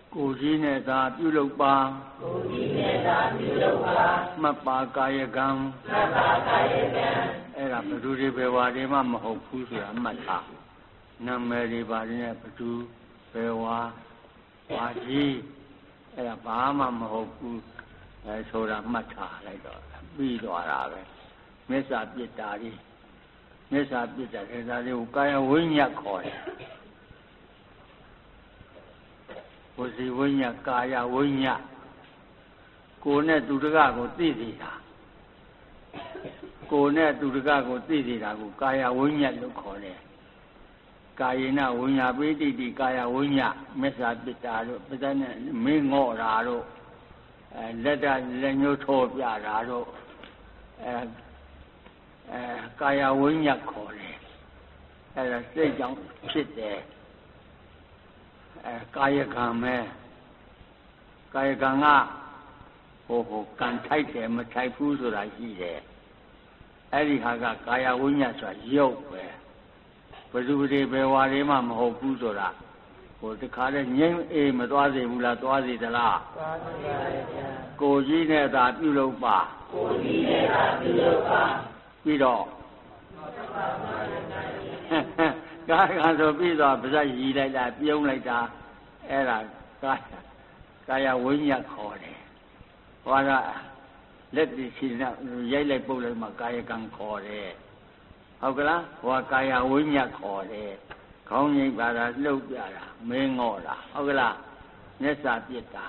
ကိုကြီးနဲ့သာပြုလုပ်ပါကိုကြီးနဲ့သာပြုလုပ်ပါမှတ်ပါကာယကံမှတ်ပါကာယကံအဲ့ဒါဘယ်သူတွေပဲဝါတွေမှမဟုတ်ဘူးဆိုတာမှတ်ထားနာမည်တွေပါနဲ့ဘယ်သူပဲဝါကြီးအဲ့ဒါဘာမှမဟုတ်ဘူးအဲဆိုတာမှတ်ထားလိုက်တော့ပြီးသွားတာပဲမစ္ဆာပိတ္တာကြီးမစ္ဆာပိတ္တာဒါလေးကိုကာယဝိညာဉ်ခေါ်တယ်ဝစီဝိညာဉ်ကာယဝိညာဉ်ကိုယ်နဲ့သူတကကိုသိသိတာကိုယ်နဲ့သူတကကိုသိသိတာကိုကာယဝိညာဉ်လို့ခေါ်တယ်ကာယေနဝိညာပိဋိတိကာယဝိညာဉ်မစ္ဆာပိတ္တာတို့ပဇာနဲ့မင်းငော့တာတို့လက်ညှိုးထိုးပြတာတို့ကာယဝိညာဉ်ခေါ်တယ်အဲ့ဒါစိတ်ကြောင့်ဖြစ်တယ်ကာယကံပဲကာယကံကကံထိုက်တယ်မထိုက်ဘူးဆိုတာရှိတယ်အဲ့ဒီဟာကကာယဝိညာဉ်ဆိုတာရုပ်ပဲဘယ်သူတွေပဲဝါတွေမှမဟုတ်ဘူးဆိုတာတခါတည်းငြိမ့်အေးမသွားစေဘူးလားသွားစေသလားသွားစေပါဗျာကိုကြီးနဲ့သာပြုလုပ်ပါကိုကြီးနဲ့သာပြုလုပ်ပါပြီးတော့ကာယကံဆိုပြီးတော့ပါဇက်ရည်လိုက်တာပြုံးလိုက်တာအဲ့ဒါကာယဝိညာဉ်ခေါ်တယ်ဟောတာလက်တည်ရှိနေရိုက်လိုက်ပုတ်လိုက်မှကာယကံခေါ်တယ်ဟုတ်ကလားဟောကာယဝိညာဉ်ခေါ်တယ်ခေါင်းငိမ့်ပါတာလှုပ်ပြတာမင်းငေါ့တာဟုတ်ကလားမျက်စာပြစ်တာ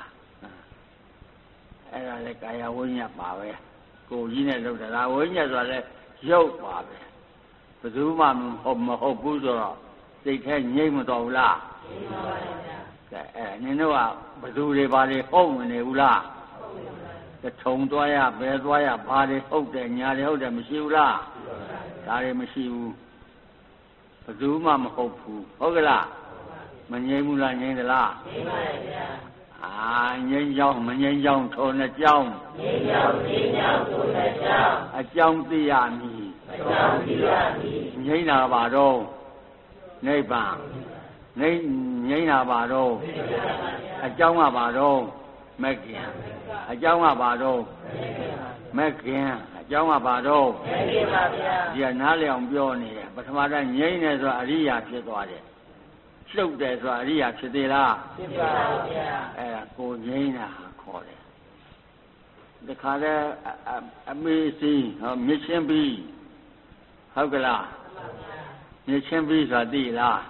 အဲ့ဒါလေကာယဝိညာဉ်ပါပဲကိုကြီးနဲ့လှုပ်တာဝိညာဉ်ဆိုတာလေရုပ်ပါပဲဘယ်သူမှမဟုတ်ဘူးဆိုတော့စိတ်แท้ငြိမ့်မတော်ဘူးလားငြိမ့်ပါပါဗျာကဲနင်တို့ကဘယ်သူတွေပါလေဟုတ်မနေဘူးလားဟုတ်ပါဘူးထုံသွားရဘယ်သွားရဘာတွေဟုတ်တယ်ညာတွေဟုတ်တယ်မရှိဘူးလားဒါတွေမရှိဘူးဘယ်သူမှမဟုတ်ဘူးဟုတ်ကလားမငြိမ့်ဘူးလားငြိမ့်သလားငြိမ့်ပါဗျာငြိမ့်ကြောင်းမငြိမ့်ကြောင်းထုံနဲ့ကြောင်းငြိမ့်ကြောင်းထုံနဲ့ကြောင်းအကြောင်းသိရမည်အကြောင်းသိရမည်ငြိမ့်တာပါတော့နိဗ္ဗာန်ငြိမ့်တာပါတော့အကြောင်းကပါတော့မဂ္ဂင်အကြောင်းကပါတော့မဂ္ဂင်အကြောင်းကပါတော့မဂ္ဂင်ပါဗျာဒီကနားလည်အောင်ပြောနေတယ်ပထမတည်းငြိမ့်တယ်ဆိုတာအရိယာဖြစ်သွားတယ်လှုပ်တယ်ဆိုတာအရိယာဖြစ်သေးလားဖြစ်ပါဗျာအဲ့ဒါကိုငြိမ့်တာခေါ်တယ်ဒီခါတဲ့အမေစီမြစ်ချင်းပြီးဟုတ်ကလားမြစ်ချင်းပြီးဆိုတာသိလား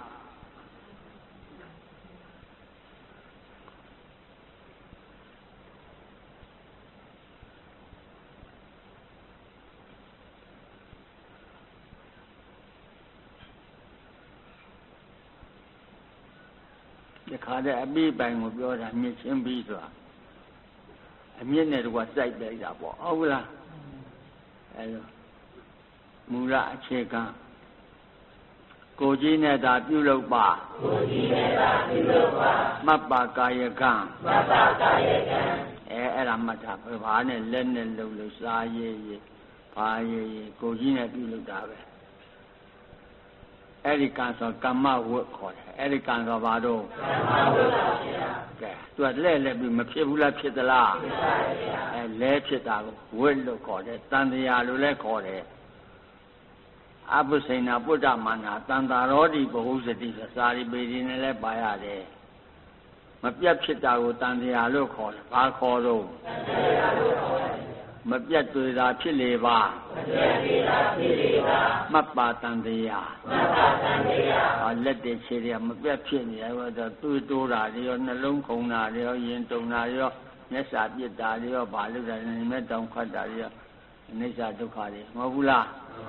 ဒီခါတဲ့အပိပိုင်ကိုပြောတာမြစ်ချင်းပြီးဆိုတာအမြင့်နဲ့တော့စိုက်လိုက်တာပေါ့ဟုတ်လားအဲလိုမူလအခြေခံကိုကြီးနဲ့သာပြုလုပ်ပါကိုကြီးနဲ့သာပြုလုပ်ပါမှတ်ပါကာယကံမှတ်ပါကာယကံအဲ့ဒါမှတ်တာဘာနဲ့လက်နဲ့လုပ်လို့စားရေးဘာရေးကိုကြီးနဲ့ပြုလုပ်တာပဲအဲ့ဒီကံဆိုကမ္မဝတ်ခေါ်တယ်အဲ့ဒီကံဆိုဘာတော့ကမ္မဝတ်ပါဗျာကဲသူကလဲပြီးမဖြစ်ဘူးလားဖြစ်သလားဖြစ်ပါဗျာလဲဖြစ်တာကိုဝတ်လို့ခေါ်တယ်တန်တရားလို့လည်းခေါ်တယ်အဘုစိဏပုဒ္ဓမာနာတန်တာရောတိဘဟုစတိစာရိပေဒီနဲ့လည်းပါရတယ်မပြတ်ဖြစ်တာကိုတန်တရားလို့ခေါ်တယ်ဘာခေါ်တော့တန်တရားလို့ခေါ်တယ်မပြတ်တွေ့တာဖြစ်လေပါမပြတ်တွေ့တာဖြစ်လေပါမှတ်ပါတန်တရားမှတ်ပါတန်တရားလက်တည်းခြေတွေကမပြတ်ဖြစ်နေတယ်တော့တွေးတိုးတာတွေရောနှလုံးခုန်တာတွေရောရင်တုန်တာတွေရောမျက်စာပြစ်တာတွေရောဘာလို့လဲနေမဲ့တောင်ခတ်တာတွေရောအနိစ္စဒုက္ခတွေမဟုတ်ဘူးလား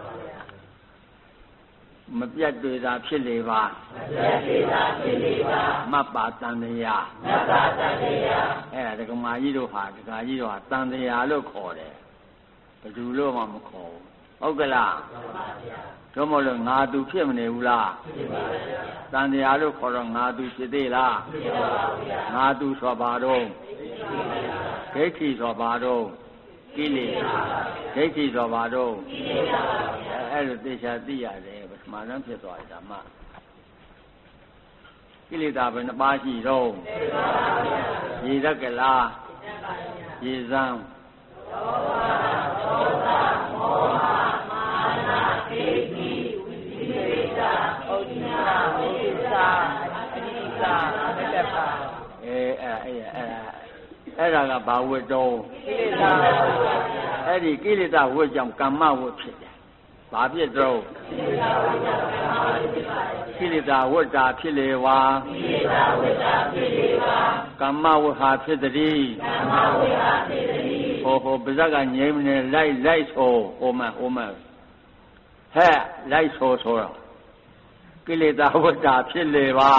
မပြတ်တွေ့တာဖြစ်လေပါမပြတ်တွေ့တာဖြစ်လေပါမှတ်ပါတန်တရားမှတ်ပါတန်တရားအဲ့ဒါဒကမာကြီးတို့ဟာဒကာကြီးတို့ဟာတန်တရားလို့ခေါ်တယ်ဘယ်သူလို့မှမခေါ်ဘူးဟုတ်ကလားမှန်ပါဗျာတို့မလို့ငါသူဖြစ်မနေဘူးလားဖြစ်ပါဗျာတန်တရားလို့ခေါ်တော့ငါသူဖြစ်သေးလားဖြစ်ပါဗျာငါသူဆိုပါတော့ဒိဋ္ဌိဆိုပါတော့ကိလေသာဒိဋ္ဌိဆိုပါတော့ကိလေသာပါဗျာအဲ့လိုသိချာသိရတယ်မာနဖြစ်သွားတယ်ဓမ္မကိလေသာပဲနှစ်ပါးရှိတော့ရေတတ်ကလားရေစမ်းအဲ့ဒါကဘာဝတ်တော့အဲ့ဒီကိလေသာဝတ်ကြောင့်ကမ္မဝတ်ဖြစ်တယ်ဘာဖြစ်တော့ကိလေသာဝတ်တာဖြစ်လေဝါကမ္မဝတ်ဟာဖြစ်သည်ဟောပါဇက်ကငြိမ်းနေလိုက်ဆိုဟိုမှဟဲ့လိုက်ဆိုတော့ကိလေသာဝတ္တာဖြစ်လေပါ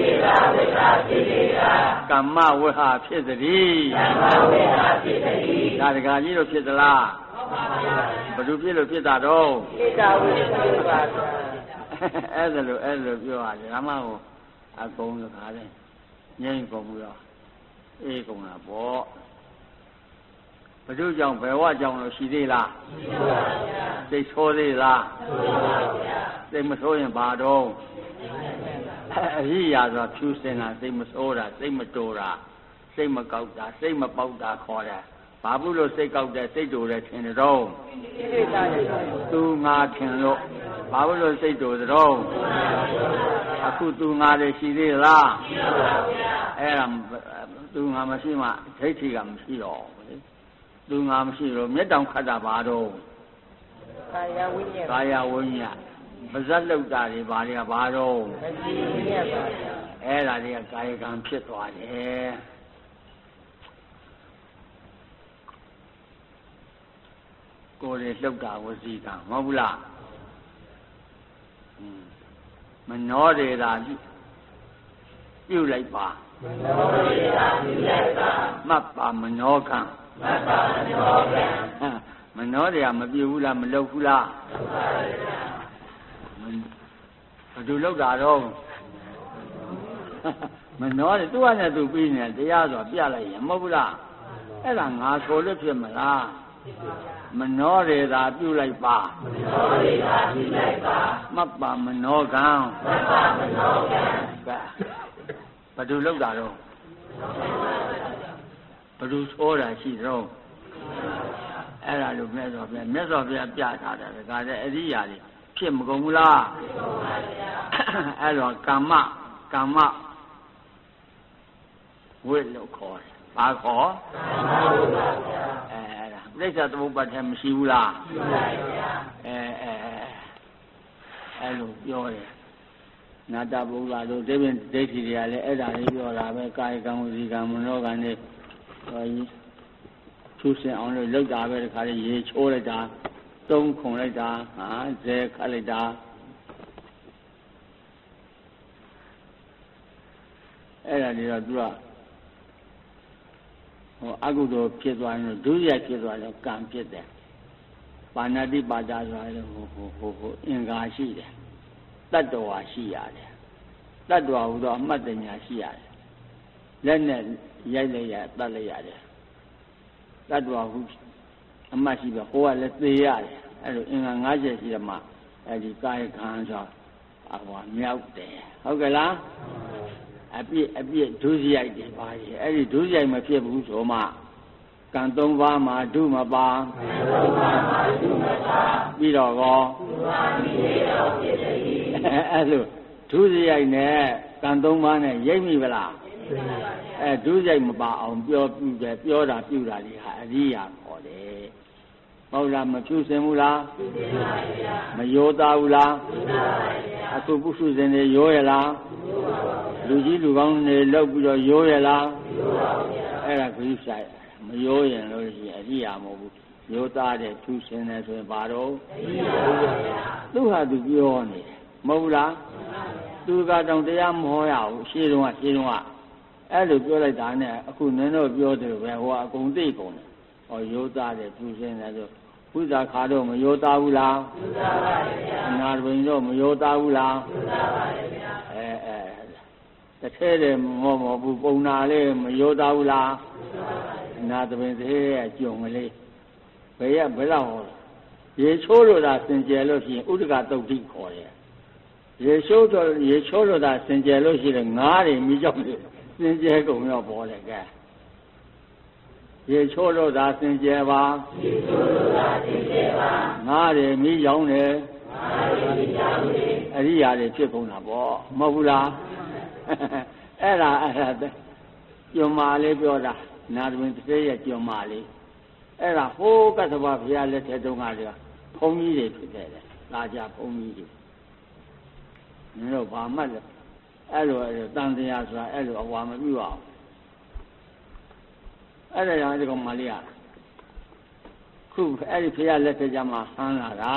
ကမ္မဝဟာဖြစ်သည်ဒါတကာကြီးလို့ဖြစ်သလားဘယ်လိုဖြစ်လို့ဖြစ်တာတော့ကိလေသာဝတ္တာဖြစ်ပါအဲ့ဒါလို့ပြောရတယ်ဓမ္မကိုအကုန်တကာလဲငြိမ်းကုန်ပြီးတော့အေးကုန်တာပေါ့ဘယ်သူကြောင့်ဘယ်ဝကြောင့်လို့ရှိသေးလားရှိပါဗျာသိဆိုးသေးလားရှိပါဗျာသိမဆိုးရင်ဘာတော့အရိယာဆိုဖြူစင်တာသိမဆိုးတာသိမတိုးတာစိတ်မကောက်တာစိတ်မပေါက်တာခေါ်တယ်ဘာဘူးလို့စိတ်ကောက်တယ်စိတ်တိုးတယ်ထင်တယ်တော့သူငါထင်လို့ဘာဘူးလို့စိတ်တိုးတော့အခုသူငါလည်းရှိသေးလားရှိပါဗျာအဲ့ဒါသူငါမရှိမှဒိဋ္ဌိကမရှိတော့သူငါမရှိလို့မျက်တောင်ခတ်တာပါတော့ကာယဝိညာဉ်ပါဇက်လောက်တာတွေဘာတွေကဘာတော့မရှိဘူးရဲ့ပါဗျာအဲ့ဒါတွေကကာယကံဖြစ်သွားတယ်ကိုယ်တွေလှုပ်တာဝစီကံမဟုတ်ဘူးလားမနှောတွေသာပြုတ်လိုက်ပါမနှောတွေသာပြုတ်လိုက်ပါမှတ်ပါမနှောကံမနှောတွေကမပြေဘူးလားမလုပ်ဘူးလားလုပ်ပါရဲ့ဗျာဘယ်သူလုပ်တာတော့မနှောတယ်သူ့အနေနဲ့သူပြီးနေတရားဆိုပြလိုက်ရင်မဟုတ်ဘူးလားအဲ့ဒါငါဆိုလို့ဖြစ်မလားမနှောတွေသာပြုလိုက်ပါမနှောတွေသာပြုလိုက်ပါမှတ်ပါမနှောကံမှတ်ပါမနှောကံဘယ်သူလုပ်တာတော့ဘယ်သူဆိုတာရှိတော့အဲ့ဒါလိုမြတ်စွာဘုရားပြထားတယ်ဒါကြတဲ့အရိယာတွေဖြစ်မကုန်ဘူးလားဖြစ်ကုန်ပါဗျာအဲ့တော့ကမ္မဝိလို့ခေါ်တယ်ဘာခေါ်ကမ္မဝိပါဗျာအဲ့ဒါပြိဿသမုပ္ပါဒ်ထဲမရှိဘူးလားရှိပါဗျာအဲ့လိုပြောတယ်နာတဗုဒ္ဓတို့ဒိဋ္ဌိတွေကလည်းအဲ့ဒါလေးပြောတာပဲကာယကံဝစီကံမနောကံတွေထူးဆင်အောင်လို့လောက်တာပဲတခါလေရေချိုးလိုက်တာသုံးခုံလိုက်တာဇဲခတ်လိုက်တာအဲ့ဒါတွေတော့သူကအကုသိုလ်ဖြစ်သွားရင်ဒုစရိုက်ဖြစ်သွားတော့ကံဖြစ်တယ်ပါဏာတိပါဒဆိုတာလည်းအင်္ဂါရှိတယ်တတ္တဝါရှိရတယ်တတ္တဝါဟူသောအမှတ်တညာရှိရတယ်လက်နဲ့ရိုက်လိုက်ရတတ်လိုက်ရတယ်တတ္တဝါဟုအမှတ်ရှိပြီးဟိုကလည်းသေရတယ်အဲ့လိုအင်္ဂါ50ရှိတယ်မှာအဲ့ဒီကာယကံဆိုမြောက်တယ်ဟုတ်ကဲ့လားအပြစ်ဒုစရိုက်တွေပါရဲ့အဲ့ဒီဒုစရိုက်မဖြစ်ဘူးဆိုမှကံ3ပါးမှာဒုမပါပြီးတော့ကောအဲ့လိုဒုစရိုက်နဲ့ကံ3ပါးနဲ့ရိပ်မိဗလားဒုစရိုက်မပါအောင်ပြောတာပြုတာတွေဟာအရိယာခေါ်တယ်ဟုတ်လားမဖြူစင်ဘူးလားဖြူစင်ပါဗျာမယောသားဘူးလားဖြူသားပါဗျာအခုပုစုစင်တွေရောရလားလူကြီးလူကောင်းတွေလောက်ပြီးတော့ရောရလားရောပါဗျာအဲ့ဒါဂိဆိုင်မရောရင်လို့ရှိရင်အရိယာမဟုတ်ဘူးယောသားတဲ့ဖြူစင်တယ်ဆိုရင်ဘာတော့အရိယာပါဗျာသူဟာသူပြောနေတယ်မဟုတ်လားသူကတောင်တရားမဟောရဘူးရှင်းတော့အဲ့လိုပြောလိုက်တာနဲ့အခုနင်းတော့ပြောတယ်ပဲဟိုအကုန်သိကုန်တယ်ဟောယောသားတဲ့ဖြူစင်တယ်ဆိုဘုရားခါတော့မယောသားဘူးလားဘုရားပါဗျာအနာတွင်တော့မယောသားဘူးလားဘုရားပါဗျာတစ်ထဲတယ်မဟုတ်ဘူးပုံနာလေးမယောသားဘူးလားဘုရားပါအနာတွင်သေးရဲ့ကြုံကလေးဘယ်လောက်ဟောရေချိုးလို့သာစင်ကြယ်လို့ရှိရင်ဥဒကတုတ်တိခေါ်တယ်ရေချိုးလို့သာစင်ကြယ်လို့ရှိရင်ငါးတွေမိကြောက်တယ်စင်ကြယ်ကုန်ရောပေါ်တယ်ကဲရေချိုးလို့သာစင်ကြယ်ပါငါးတွေမိကြောင်းတယ်အရိယာတွေဖြစ်ကုန်တာပေါ့မဟုတ်ဘူးလားအဲ့ဒါကျွမ်းမာလေးပြောတာနာသမင်းတစ်ရဲ့ကျွမ်းမာလေးအဲ့ဒါဟိုးကတ္တဗဘုရားလက်ထက်တုန်းကတည်းကဘုန်းကြီးတွေဖြစ်ခဲ့တယ်လာကြဘုန်းကြီးတွေမင်းတို့ဘာမှလဲအဲ့လိုတန်တရားဆိုတာအဲ့လိုအဝါမပြုအောင်အဲ့ဒါကြောင့်ဒီကောင်မလေးရခုအဲ့ဒီဘုရားလက်ထက်ကြမှာဟန်းလာတာ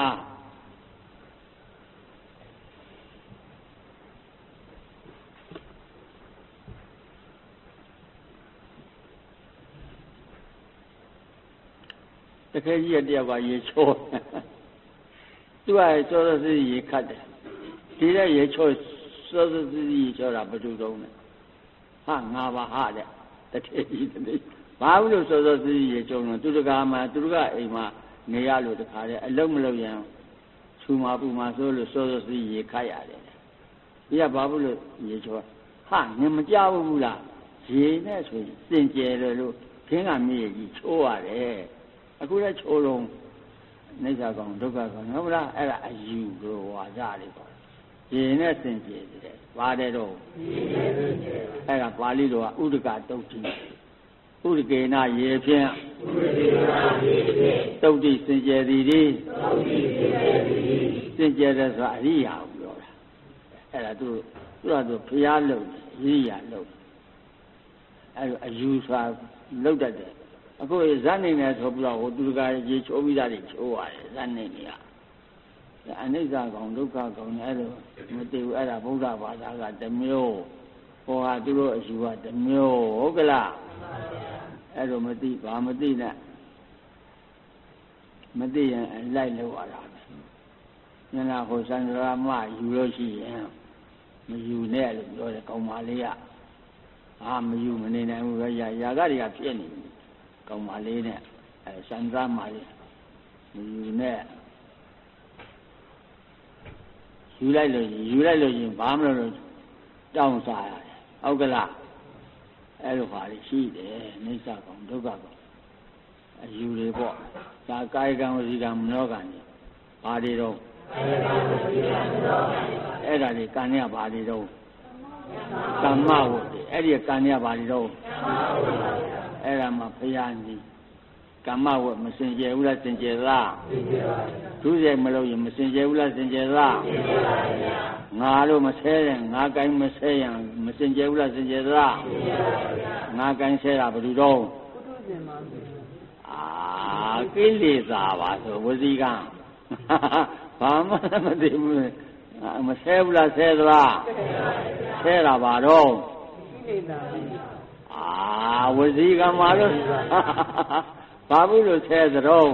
တကယ်ကြီးရတယောက်ကရေချိုးသူကစောစောစီးရေခတ်တယ်ဒီတဲ့ရေချိုးစောစောစီးရေချိုးတာဘယ်သူတုံးလဲဟာငါပါဟာတဲ့တကယ်ကြီးတည်းဘာလို့စောစောစီးရေချိုးလို့သူတကာမှာသူကအိမ်မှာနေရလို့တခါတဲ့အလုံးမလုံးရင်ခြူမာပူမာဆိုလို့စောစောစီးရေခတ်ရတယ်ဒီကဘာလို့ရေချိုးဟာငင်မကြဘူးလားရေနဲ့ဆိုရင်စင်ကြယ်တယ်လို့ခင်းကမြေကြီးချိုးရတယ်အခုလည်းချိုးလုံးနိစ္စကောင်ဒုက္ခကောင်ဟုတ်လားအဲ့ဒါအယူလို့ဝါကြတယ်ပေါ့ရေနဲ့စင်ကြယ်တယ်ပါတယ်တော့အဲ့ဒါပါဠိတော်ကဥဒကတုတ်တိဥဒကေနရေဖြင့်တုတ်တိစင်ကြယ်သည်ဒီစင်ကြယ်တယ်ဆိုတာအရိယာကိုပြောတာအဲ့ဒါသူကဘုရားလုံအရိယာလုံအဲ့လိုအယူဆိုတာလုံတတ်တယ်အခုဇတ်နေနေဆိုပြီးတော့ဟိုသူကရေချိုးပြီးသားတွေချိုးရတယ်ဇတ်နေနေကအနိစ္စကောင်ဒုက္ခကောင်နဲ့အဲ့လိုမသိဘူးအဲ့ဒါဗုဒ္ဓဘာသာကတစ်မျိုးဟောဟာသူတို့အယူကတစ်မျိုးဟုတ်ကလားအဲ့လိုမသိဘာမသိနဲ့မသိရင်လိုက်လို့ရတာညနာဟိုစံဒရာမယူလို့ရှိရင်မယူနဲ့လို့ပြောတယ်ကောင်မလေးကမယူမနေနိုင်ဘူးပဲရာဂတွေကဖြစ်နေတယ်ကောင်မလေးနဲ့စံဒရာမလေးမယူနဲ့ယူလိုက်လို့ရင်ဘာမလို့တောင်းစားရတယ်ဟုတ်ကလားအဲ့လိုပါလိရှိတယ်နိစ္စကောင်ဒုက္ခကောင်အယူတွေပေါ့ဒါကာယကံဝစီကံမနောကံတွေဘာတွေတော့အဲ့ဒါတွေကံရဘာတွေတော့ကမ္မဝတ္တိအဲ့ဒီကံရဘာတွေတော့အဲ့ဒါမှဘုရားကြီးကမ္မဝတ်မစင်ကြယ်ဘူးလားစင်ကြယ်လားဒုစရိုက်မလို့ရင်မစင်ကြယ်ဘူးလားစင်ကြယ်လားငါလို့မဆဲရင်ငါကိုင်းမဆဲရင်မစင်ကြယ်ဘူးလားစင်ကြယ်လားငါကိုင်းဆဲတာဘယ်သူတော့ကိလေသာပါဆိုဝစီကံဘာမှမသိဘူးမဆဲဘူးလားဆဲသလားဆဲတာပါတော့ကိလေသာဝစီကံမှာလို့ဘာဘူးလို့ဆဲသတော့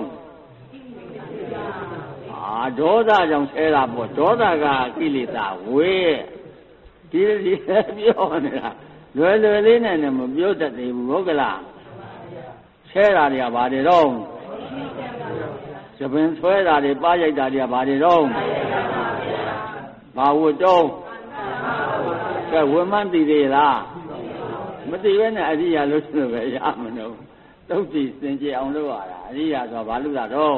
ဒေါသကြောင့်ဆဲတာပေါ့ဒေါသကကိလေသာဝေးဒီပြောနေတာလွယ်လွယ်လေးနဲ့မပြောတတ်သေးဘူးဟုတ်ကလားဆဲတာတွေကဘာတွေတော့သပင်ဆွဲတာတွေပါရိုက်တာတွေကဘာတွေတော့ဘာဝတ်တော့ကဲဝမန်းသိသေးလားမသိဘဲနဲ့အရိယာလို့ဆိုပဲရမလို့တုတ်တိစင်ကြယ်အောင်လုပ်ရတာအရိယာဆိုဘာလို့လာတော့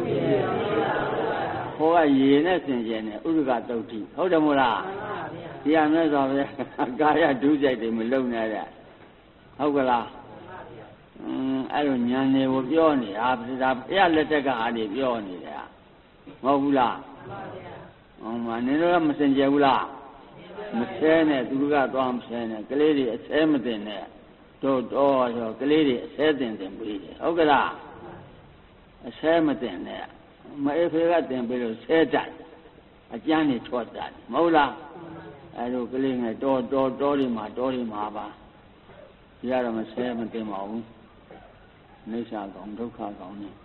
ဟောကရေနဲ့စင်ကြယ်နဲ့ဥဒကတုတ်တိဟုတ်တယ်မို့လားဒီအမြဲဆိုပဲကာယဒုစရိုက်တွေမလုံနဲ့ဟုတ်ကလားအဲ့လိုညာနေကိုပြောနေတာဒါဘုရားလက်ထက်ကအားတွေပြောနေတာမဟုတ်ဘူးလားဟုတ်ပါဗျာနင်တို့ကမစင်ကြယ်ဘူးလားမဆဲနဲ့သူကသွားမဆဲနဲ့ကလေးတွေအဆဲမတင်နဲ့တို့တော့ဆိုကလေးတွေအဆဲတင်ပြီးတယ်ဟုတ်ကလားအဆဲမတင်နဲ့မအေးဖေကတင်ပြီးလို့ဆဲတတ်အကျန်းနေချော့တတ်မဟုတ်လားအဲ့လိုကလေးငယ်တော်ဒီမှာပါဒီကတော့မဆဲမတင်ပါဘူးနိစ္စကောင်ဒုက္ခကောင်နဲ့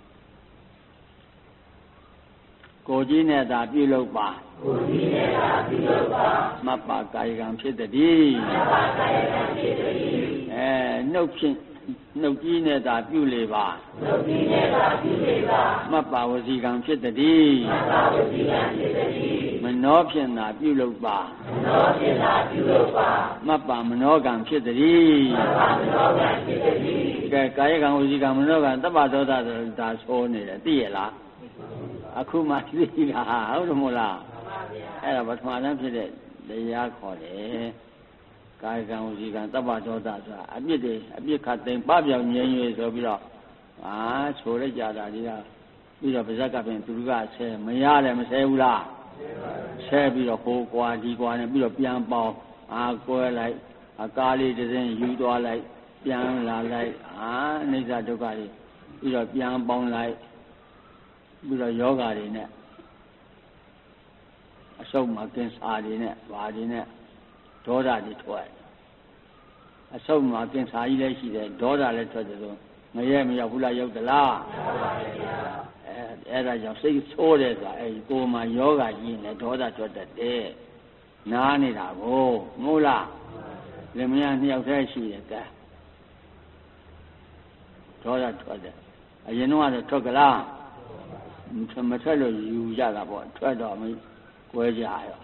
ကိုကြီးနဲ့သာပြုလုပ်ပါမပ္ပကာယကံဖြစ်တည်းနှုတ်ကြီးနဲ့သာပြုလေပါမပ္ပဝစီကံဖြစ်တည်းမနောဖြင့်သာပြုလုပ်ပါမပ္ပမနောကံဖြစ်တည်းကာယကံဝစီကံမနောကံသဗ္ဗသောတာဆိုတာဆိုနေတယ်သိရလားအခုမှသိတာဟုတ်တယ်မို့လားအဲ့ဒါပထမတန်းဖြစ်တဲ့တရားခေါ်တယ်ကာယကံဝစီကံသဗ္ဗသောတာဆိုတာအပြစ်တွေအပြစ်ခတ်သိမ်းပပြောင်ငြိမ်းရွေးဆိုပြီးတော့ဆိုလိုက်ကြတာဒီကပြီးတော့ပါဇက်ကပြင်သူကဆဲမရတယ်မဆဲဘူးလားဆဲပြီးတော့ဟိုကွာဒီကွာနဲ့ပြီးတော့ပြန်ပေါင်းကွဲလိုက်ကားလေးတစ်စင်းယူသွားလိုက်ပြန်လာလိုက်အနိစ္စဒုက္ခတွေပြီးတော့ပြန်ပေါင်းလိုက်ပြီးတော့ယောဂတွေနဲ့အဆုတ်မှာကင်ဆာတွေနဲ့ဘာတွေနဲ့ဒေါသတွေထွက်အဆုတ်မှာကင်ဆာကြီးလည်းရှိတယ်ဒေါသလည်းထွက်တယ်ဆိုမရဲမရောက်ဘူးလားရောက်သလားအဲ့ဒါကြောင့်စိတ်ဆိုးတယ်ဆိုတာအဲ့ဒီကိုယ်မှာယောဂကြီးနဲ့ဒေါသထွက်တတ်တယ်နားနေတာကိုမဟုတ်လားလင်မယားနှစ်ယောက်တည်းရှိတယ်ကဲဒေါသထွက်တယ်အရင်တော့ထွက်ကြလားမထွက်လို့ယူကြတာပေါ့ထွက်တော့မကွဲကြရော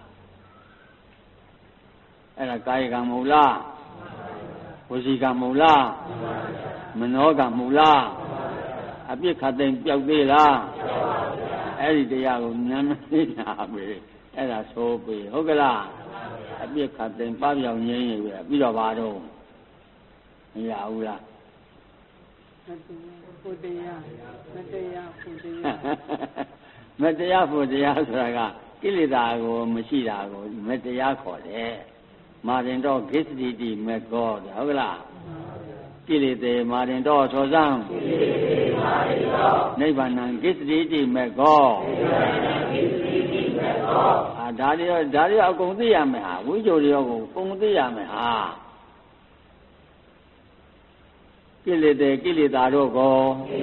အဲ့ဒါကာယကံမဟုတ်လားဝစီကံမဟုတ်လားမနောကံမဟုတ်လားအပြစ်ခတ်သိမ်းပျောက်သေးလားအဲ့ဒီတရားကိုဉာဏ်မသိတာပဲအဲ့ဒါဆိုပြီဟုတ်ကလားအပြစ်ခတ်သိမ်းပပြောင်ငြိမ်းရပြီပြီးတော့ဘာတော့မရဘူးလားဘုတရားမတရားဘုတရားမတရားဘုတရားဆိုတာကကိလေသာကိုမရှိတာကိုမတရားခေါ်တယ်မာရင်တော့ဂစ္စတိတိမေကောဟုတ်ကလားကိလေသာမာရင်တော့သောစံနိဗ္ဗာန်ဂစ္စတိတိမေကောဒါတွေအကုန်သိရမယ်ဟာဝိဇ္ဇေတွေရောကိုအကုန်သိရမယ်ဟာကိလေသာတို့ကို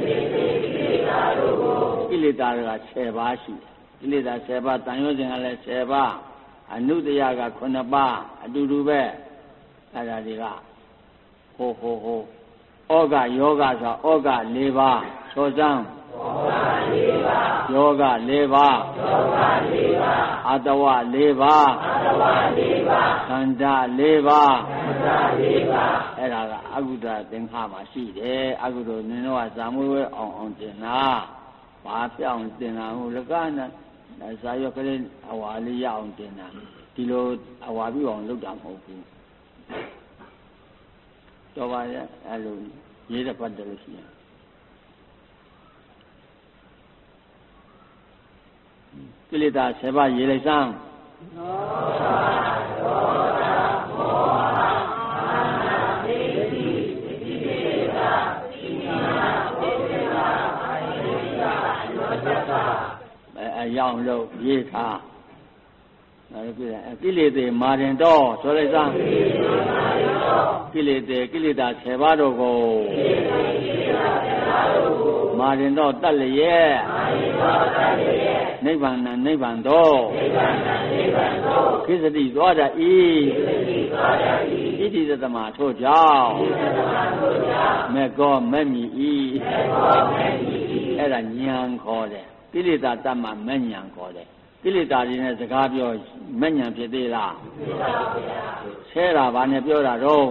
ကိလေသာတွေက10ပါးရှိတယ်ကိလေသာ10ပါးတန်ရောစဉ်ကလည်း10ပါးအနုတ္တယက9ပါးအတူတူပဲအဲ့ဒါတွေကဟိုဩဃယောဂဆိုဩဃ4ပါးသောစံယောဂ4ပါးအတဝ4ပါးခန္ဓာ4ပါးအဲ့ဒါကအကုဒသင်္ခါမှာရှိတယ်အကုသိုလ်နင်တို့ကဇာမွေးဝဲအောင်တင်လားဘာပြောင်းတင်လားဟိုလကနာဇာရောကလေးအဝါလေးရအောင်တင်တာဒီလိုအဝါပြီးအောင်လုပ်တာမဟုတ်ဘူးတော်ပါရဲ့အဲ့လိုရေးတဲ့ပတ်တယ်လို့ရှိရင်ကိလေသာ7ပါးရေးလိုက်စမ်းရောင်လို့ရေးထားကိလေသာမာရင်တော့ဆိုလိုက်စမ်းကိလေသာ10ပါးတို့ကိုမာရင်တော့တတ်လျက်နိဗ္ဗာန်တော့ကိစ္စတိသွားတတ်၏ဣတိသတ္တမထို့ကြောင့်မေကောမဲ့မြည်၏အဲ့ဒါဉာဏ်ခေါ်တယ်ကိလေသာတတ်မှမဲ့ဉာဏ်ခေါ်တယ်ကိလေသာတွေနဲ့စကားပြောမဲ့ဉာဏ်ဖြစ်သေးလားဆဲတာဘာနဲ့ပြောတာတော့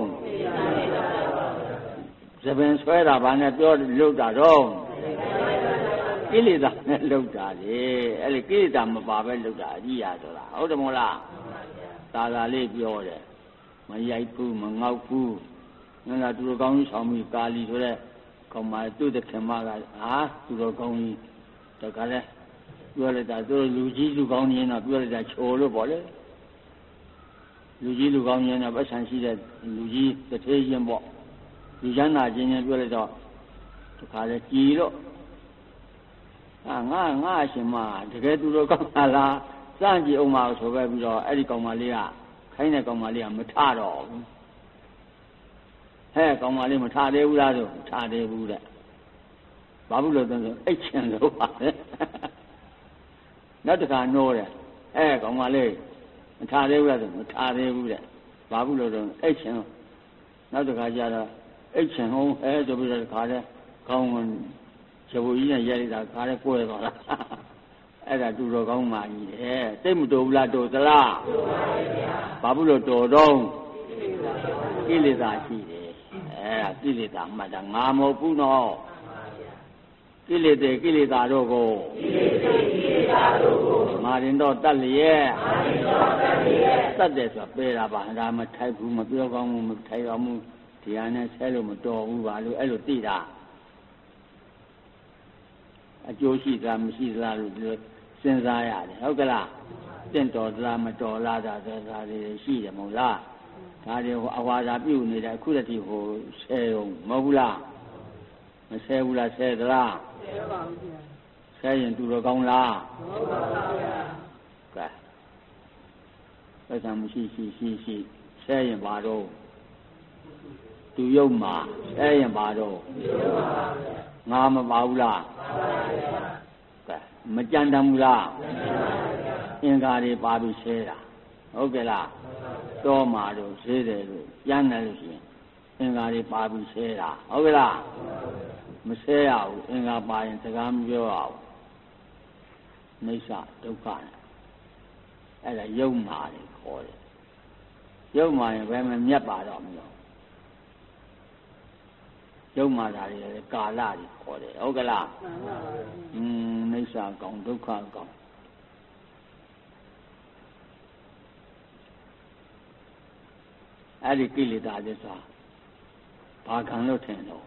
သပင်ဆွဲတာဘာနဲ့ပြောလုပ်တာတော့ကိလေသာနဲ့လုပ်တာလေအဲ့ဒီကိလေသာမပါပဲလုပ်တာအကြီးရဆိုတာဟုတ်တယ်မို့လားသာလေးပြောတယ်မရိုက်ဘူးမငေါက်ဘူးငါကသူတော်ကောင်းကြီးဆောင်ပြီးကာလီဆိုတဲ့ကောင်မသူ့တခင်မကသူတော်ကောင်းကြီးတခါလဲပြောလိုက်တာသူလူကြီးလူကောင်းကြီးတော့ပြောလိုက်တာချိုလို့ပေါ့လေလူကြီးလူကောင်းကြီးတော့ပတ်ဆံရှိတဲ့လူကြီးတစ်သေးချင်းပေါ့လူချမ်းသာချင်းချင်းပြောလိုက်တော့တခါလဲကြည်တော့ငါအရှင်မတကယ်သူတော်ကောင်းလားစမ်းကြည့်အောင်ပါဆိုပဲပြီးတော့အဲ့ဒီကောင်မလေးကခိုင်းတဲ့ကောင်မလေးကမထတော့ဘူးဟဲ့ကောင်မလေးမထသေးဘူးလားဆိုထသေးဘူးတဲ့ဘာဘူးလို့ဆိုအိတ်ချင်လို့ပါလေနောက်တစ်ခါနိုးတယ်ကောင်မလေးမထသေးဘူးလားဆိုမထသေးဘူးတဲ့ဘာဘူးလို့ဆိုအိတ်ချင်နောက်တစ်ခါကျတော့အိတ်ချင်ဟုတ်ဆိုပြီးတော့တစ်ခါတည်းကောင်းဝင်ဇဝကြီးနဲ့ရိုက်လိုက်တာခါလဲကွဲသွားတာအဲ့ဒါသူတော်ကောင်းမှကြီးတယ်စိတ်မတော်ဘူးလားတော်သလားတော်ပါရဲ့ဗျာဘာဘူးလို့တော်တော့ကိလေသာရှိတယ်ကိလေသာမှတ်တာငါမဟုတ်ဘူးနော်ကိလေသာတို့ကိုငါရင်တော့တတ်လျက်တတ်တယ်ဆိုပေတာပါဒါမထိုက်ဘူးမပြောကောင်းဘူးမထိုက်ကောင်းဘူးဒီဟာနဲ့ဆဲလို့မတော်ဘူးပါလို့အဲ့လိုသိတာအကျိုးရှိသလားမရှိသလားလို့စဉ်းစားရတယ်ဟုတ်ကလားတင့်တော်သလားမတော်လားဒါဆိုတာတွေရှိတယ်မဟုတ်လားဒါတွေဟိုအဝါဒပြုနေတဲ့အခုတည်းဟိုဆဲုံမဟုတ်ဘူးလားမဆဲဘူးလားဆဲသလားဆဲပါဘူးဗျာဆဲရင်သူတော်ကောင်းလားဟုတ်ပါဘူးဗျာကဲအဲ့ဒါမရှိဆဲရင်ပါတော့သူယုတ်မှာဆဲရင်ပါတော့ငါမပါဘူးလားကဲမကြံတမ်းဘူးလားအင်္ဂါတွေပါပြီးဆဲတာဟုတ်ကဲ့လားတော့မှာတော့ဆဲတယ်လို့ကျမ်းတယ်လို့ရှိရင်အင်္ဂါတွေပါပြီးဆဲတာဟုတ်ကဲ့လားမဆဲရဘူးအင်္ဂါပါရင်စကားမပြောရဘူးနိစ္စဒုက္ခနဲ့အဲ့ဒါယုံမာတယ်ခေါ်တယ်ယုံမာရင်ဘယ်မှမြတ်ပါတော့မလို့ယုံမာတာတွေကာလတွေခေါ်တယ်ဟုတ်ကဲ့လားနိစ္စကောင်ဒုက္ခကောင်အဲ့ဒီကိလေသာသစ္စာဘာခံလို့ထင်တော့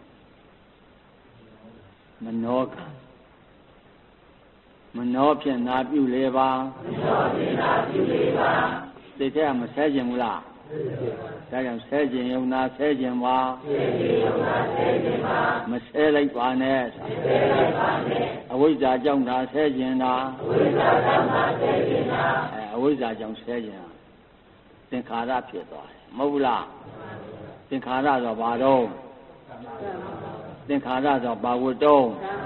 မနောခံမနောဖြင့်နာပြုလေပါစိတ်ထဲမဆဲခြင်းဘူးလားဒါကြောင့်ဆဲခြင်းယုံနာဆဲခြင်းပါမဆဲလိုက်ပါနဲ့အဝိဇ္ဇာကြောင့်သာဆဲခြင်းသာအဝိဇ္ဇာကြောင့်ဆဲခြင်းသင်္ခါရဖြစ်သွားတယ်မဟုတ်ဘူးလားသင်္ခါရဆိုဘာတော့သင်္ခါရဆိုဘာဝတ္တု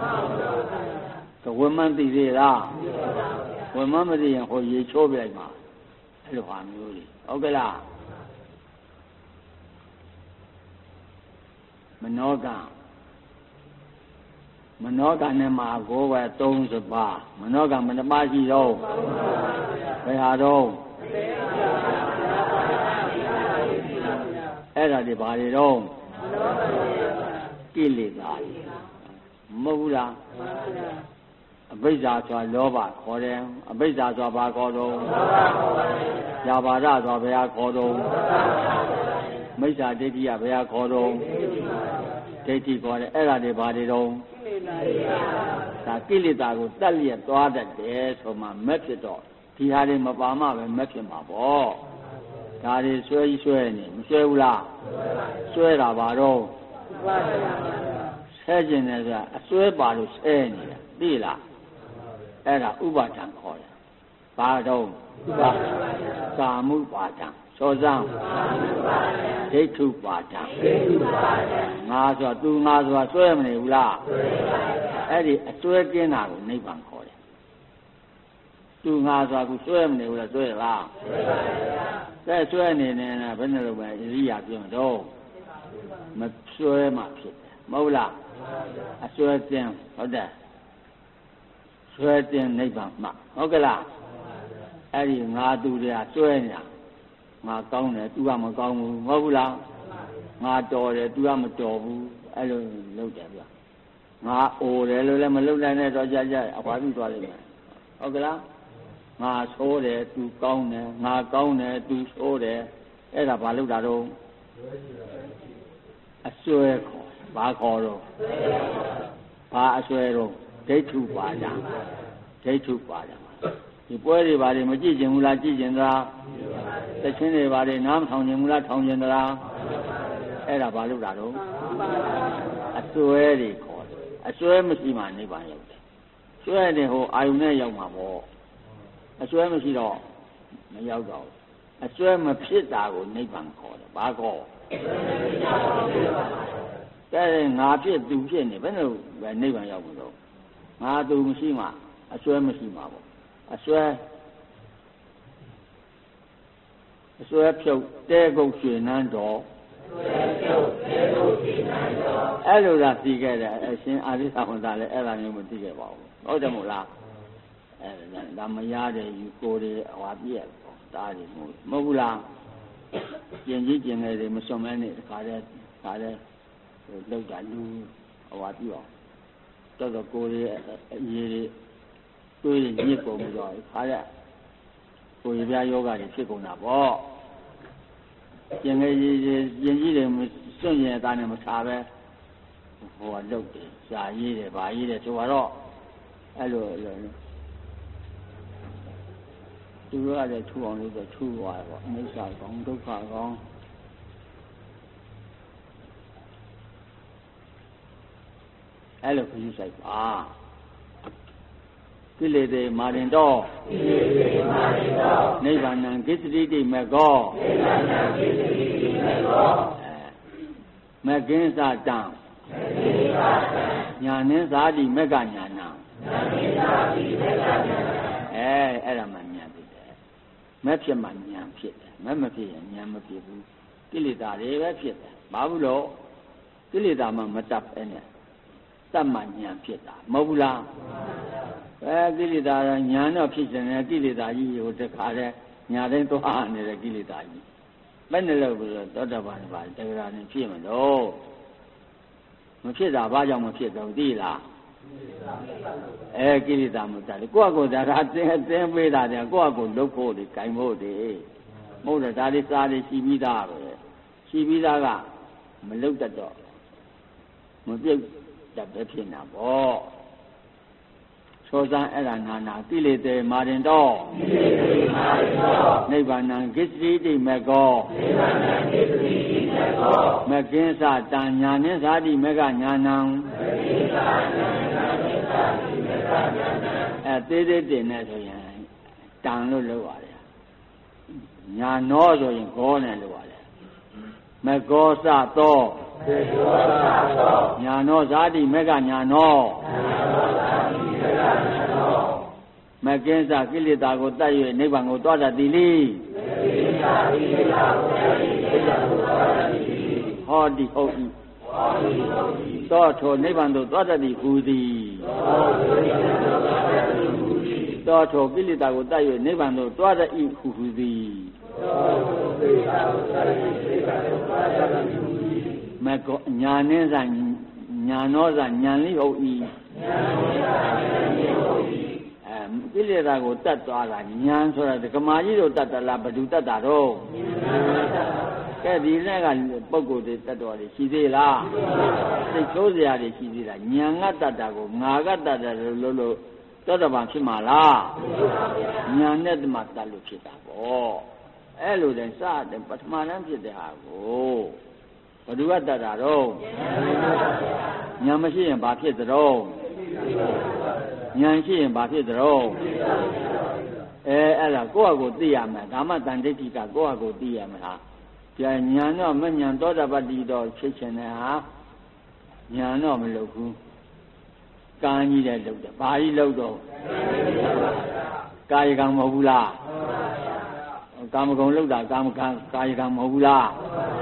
ဝိမန်းသိသေးလားဝိမန်းမသိရင်ဟိုရေချိုးပြလိုက်မှာအဲ့လိုဟာမျိုးတွေဟုတ်ကဲ့လားမနောကနဲ့မှာကိုယ်ပဲ30ပါးမနောကမနှပါးရှိတော့ဘယ်ဟာတော့အဲ့ဒါတွေဘာတွေတော့ကိလေသာမဟုတ်ဘူးလားအဘိဇ္ဇာဆိုတာလောဘခေါ်တယ်အဘိဇ္ဇာဆိုတာဘာခေါ်တော့ဇာပါဒဆိုတာဘယ်ဟာခေါ်တော့မိစ္ဆာဒိဋ္ဌိကဘယ်ဟာခေါ်တော့ဒိဋ္ဌိခေါ်တယ်အဲ့ဒါတွေဘာတွေတော့ဒါကိလေသာကိုတတ်လျက်သွားတတ်တယ်ဆိုမှမက်ဖြစ်တော့ဒီဟာတွေမပါမှပဲမက်ဖြစ်မှာပေါ့ဒါတွေဆွဲနေမဆွဲဘူးလားဆွဲတာဘာတော့ဆဲကျင်တယ်ဆိုတာအစွဲပါလို့ဆဲနေတာသိလားအဲ့ဒါဥပါဒံခေါ်တယ်ဘာတော့ကာမုပါဒံစောစံဒိဋ္ဌုပါဒံငါဆိုတာသူငါဆိုတာဆွဲမနေဘူးလားအဲ့ဒီအစွဲကင်းတာကိုနိဗ္ဗာန်ခေါ်တယ်သူငါဆိုတာကိုဆွဲမနေဘူးလားဆွဲလားဆွဲနေနေဘယ်နဲ့လို့ပဲအရိယာပြောတော့မဆွဲမှဖြစ်တယ်မဟုတ်လားအဆွဲတင်ဟုတ်တယ်ဆွဲတင်နိဗ္ဗာန်မှဟုတ်ကဲ့လားအဲ့ဒီငါသူတွေကဆွဲနေတာငါကောင်းတယ်သူကမကောင်းဘူးမဟုတ်ဘူးလားငါတော်တယ်သူကမတော်ဘူးအဲ့လိုလုပ်တယ်ဗျငါအိုတယ်လို့လည်းမလုပ်နိုင်တဲ့တော့ကြအခွာပြီးသွားလိမ့်မယ်ဟုတ်ကဲ့လားငါဆိုးတယ်သူကောင်းတယ်ငါကောင်းတယ်သူဆိုးတယ်အဲ့ဒါဘာလုပ်တာတော့အစွဲခေါ်ဘာခေါ်တော့ဘာအစွဲတော့ဒိဋ္ဌုပါဒံဒီပွဲတွေဘာတွေမကြည့်ကျင်ဘူးလားကြည့်ကျင်သလားတခြင်းတွေဘာတွေနားမထောင်ကျင်ဘူးလားထောင်ကျင်သလားအဲ့ဒါဘာလုပ်တာတော့အစွဲတွေခေါ်တယ်အစွဲမရှိမှနိဗ္ဗာန်ရောက်တယ်စွဲတယ်ဟိုအာယုန်နဲ့ရောက်မှာပေါ့အစွဲမရှိတော့မရောက်တော့အစွဲမဖြစ်တာကိုနိဗ္ဗာန်ခေါ်တယ်ဘာခေါ်တဲ့ငါဖြစ်သူဖြစ်နေဘယ်လိုပဲနိဗ္ဗာန်ရောက်မှာတော့ငါသူမရှိမှအစွဲမရှိမှာပေါ့အစွဲဖြုတ်တဲကုတ်ရွှေနန်းတော်အဲ့လိုလားသိခဲ့တယ်အရှင်အာရိသဝန္တာလည်းအဲ့ဒါမျိုးမသိခဲ့ပါဘူးဟုတ်တယ်မို့လားအဲ့ဒါမရတဲ့ယူကိုယ်တွေဟွာပြည့်ပေါ့ဒါတွေမဟုတ်ဘူးလားကျင်ကြီးကျင်ငယ်တွေမစွန့်မဲနဲ့တခါတည်းလောက်တာလူဟောပြအောင်တော့ကိုယ်ရဲ့အရေးတွေးညစ်ကုန်ပြီးတော့ခါရကိုယ်ရပြယောဂတွေဖြစ်ကုန်တာပေါ့ကျင်ငယ်ကြီးတွေစွန့်ရင်အသားနဲ့မထားပဲဟိုကလုတ်တယ်ရှားရေးတယ်ဗာရေးတယ်ဆိုတော့အဲ့လိုသူတို့ကလည်းထူအောင်လို့ဆိုထူသွားတယ်ပေါ့အိဋ္ဌာကောင်းဒုက္ခကောင်းအဲ့လိုခရီးဆိုင်ပါကိလေသာမာရင်တော့နိဗ္ဗာန်ကိစ္စတိတိမေကောမကင်းစတံညာနှင်းသာတိမကညာနာအဲ့ဒါမှညာဖြစ်တယ်မဖြစ်မှညာဖြစ်တယ်မဖြစ်ရင်ညာမဖြစ်ဘူးကိလေသာတွေပဲဖြစ်တယ်ဘာဘူးလို့ကိလေသာမှမတတ်ပဲနဲ့တတ်မှညာဖြစ်တာမဟုတ်ဘူးလားကိလေသာညာတော့ဖြစ်တယ်ကိလေသာကြီးကိုတခါတည်းညာတိုင်းသွားနေတဲ့ကိလေသာကြီးဘယ်နဲ့လို့ဆိုတော့သောတာပန်ပါတဂရနဲ့ဖြစ်မလို့မဖြစ်တာဘာကြောင့်မဖြစ်တော့သိလားကိလေသာမတတ်လေကိုယ့်အကိုဒါကသင်ပေးတာတဲ့ကိုယ့်အကိုလုပ်ဖို့တွေဂိုင်ဖို့တွေမဟုတ်တော့ဒါလေးစားလေးရှိပြီးသားပဲရှိပြီးသားကမလုပ်တတ်တော့မပြုတ်တတ်ပဲဖြစ်နေတာပေါ့သောဇံအဲ့ဒါနာကိလေသာမာရင်တော့နိဗ္ဗာန်ကိစ္စတိမေကောမကင်းစတံညာနှင်းသာတိမေကညာနံသေးသေးတင်နေဆိုရင်တန်လို့လုပ်ရတယ်ညာနောဆိုရင်ဂောနဲ့လုပ်ရတယ်မကောစသောညာနောဇာတိမေကညာနောမကင်းစကိလေသာကိုတတ်၍နိဗ္ဗာန်ကိုသွားတတ်သည်လေဟောတိဟုတ်၏သောထိုနိဗ္ဗာန်သို့သွားတတ်သည်ဟူသည်သောထိုကိလေသာကိုတတ်၍နိဗ္ဗာန်သို့သွားတတ်၏ဟူသည်မကောညာနှင်းစာညာနောစာညာလိဟုတ်၏ကိလေသာကိုတတ်သွားတာညာဆိုတာဒကမာကြီးတို့တတ်တယ်လားဘယ်သူတတ်တာတော့ကဲဒီနေ့ကပုဂ္ဂိုလ်တွေတတ်တော်တွေရှိသေးလားစိတ်ဆိုးစရာတွေရှိသေးလားညာငတ်တတ်တာကိုငါကတတ်တယ်လို့သောတာပန်ဖြစ်မှာလားညာနဲ့တမတတ်လို့ဖြစ်တာပေါ့အဲ့လိုတည်းစတဲ့ပထမတန်းဖြစ်တဲ့ဟာကိုဘယ်သူကတတ်တာတော့ညာမရှိရင်ဘာဖြစ်သလဲဉာဏ်ရှိရင်ဘာဖြစ်သလဲအဲ့ဒါကိုယ့်အကိုသိရမယ်ဓမ္မတန်ဋိဋ္ဌိကကိုယ့်အကိုသိရမယ်ဟာဉာဏ်တော့မဉာဏ်သောတာပတ္တိတော့ဖြစ်ချင်တယ်ဟာဉာဏ်တော့မလုပ်ဘူးကံကြီးတဲ့လုပ်တယ်ဘာကြီးလုပ်တော့ကာယကံမဟုတ်ဘူးလားကာမဂုဏ်လုပ်တာကာမကံကာယကံမဟုတ်ဘူးလား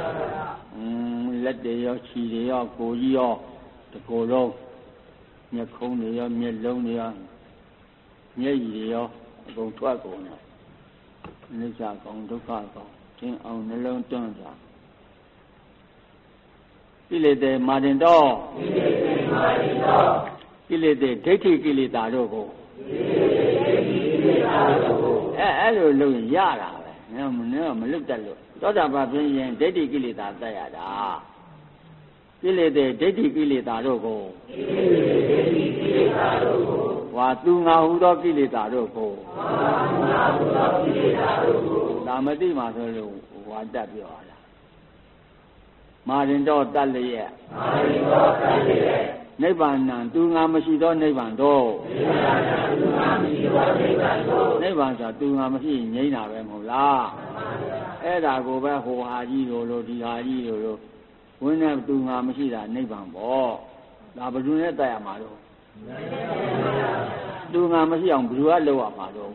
လက်တွေရောခြေတွေရောကိုယ်ကြီးရောတကိုယ်လုံးမျက်ခုံးတွေရောမျက်လုံးတွေရောမျက်ရည်တွေရောအကုန်ထွက်ကုန်တယ်အနိစ္စကောင်ဒုက္ခကောင်သင်အောင်နှလုံးသွင်းတာကိလေသာမာရင်တော့ကိလေသာဒိဋ္ဌိကိလေသာတို့ကိုအဲ့လိုလုပ်ရင်ရတာပဲမလွတ်တတ်လို့သောတာပန်ဖြစ်ရင်ဒိဋ္ဌိကိလေသာတတ်ရတာကိလေသာဒိဋ္ဌိကိလေသာတို့ကိုဝါသူငါဟုသောကိလေသာတို့ကိုဒါမသိမှဆိုလို့ဝါတတ်ပြောရတာမာရင်တော့တတ်လျက်နိဗ္ဗာန်သူငါမရှိသောနိဗ္ဗာန်တော့နိဗ္ဗာန်ဆိုတာသူငါမရှိငြိမ်းတာပဲမဟုတ်လားအဲ့ဒါကိုပဲဟိုဟာကြီးလို့ဒီဟာကြီးလို့ဝိနည်းသူငါမရှိတာနိဗ္ဗာန်ပေါ့ဒါဘယ်သူနဲ့တိုက်ရမှာတော့သူငါမရှိအောင်ဘယ်သူကလောက်ရမှာတော့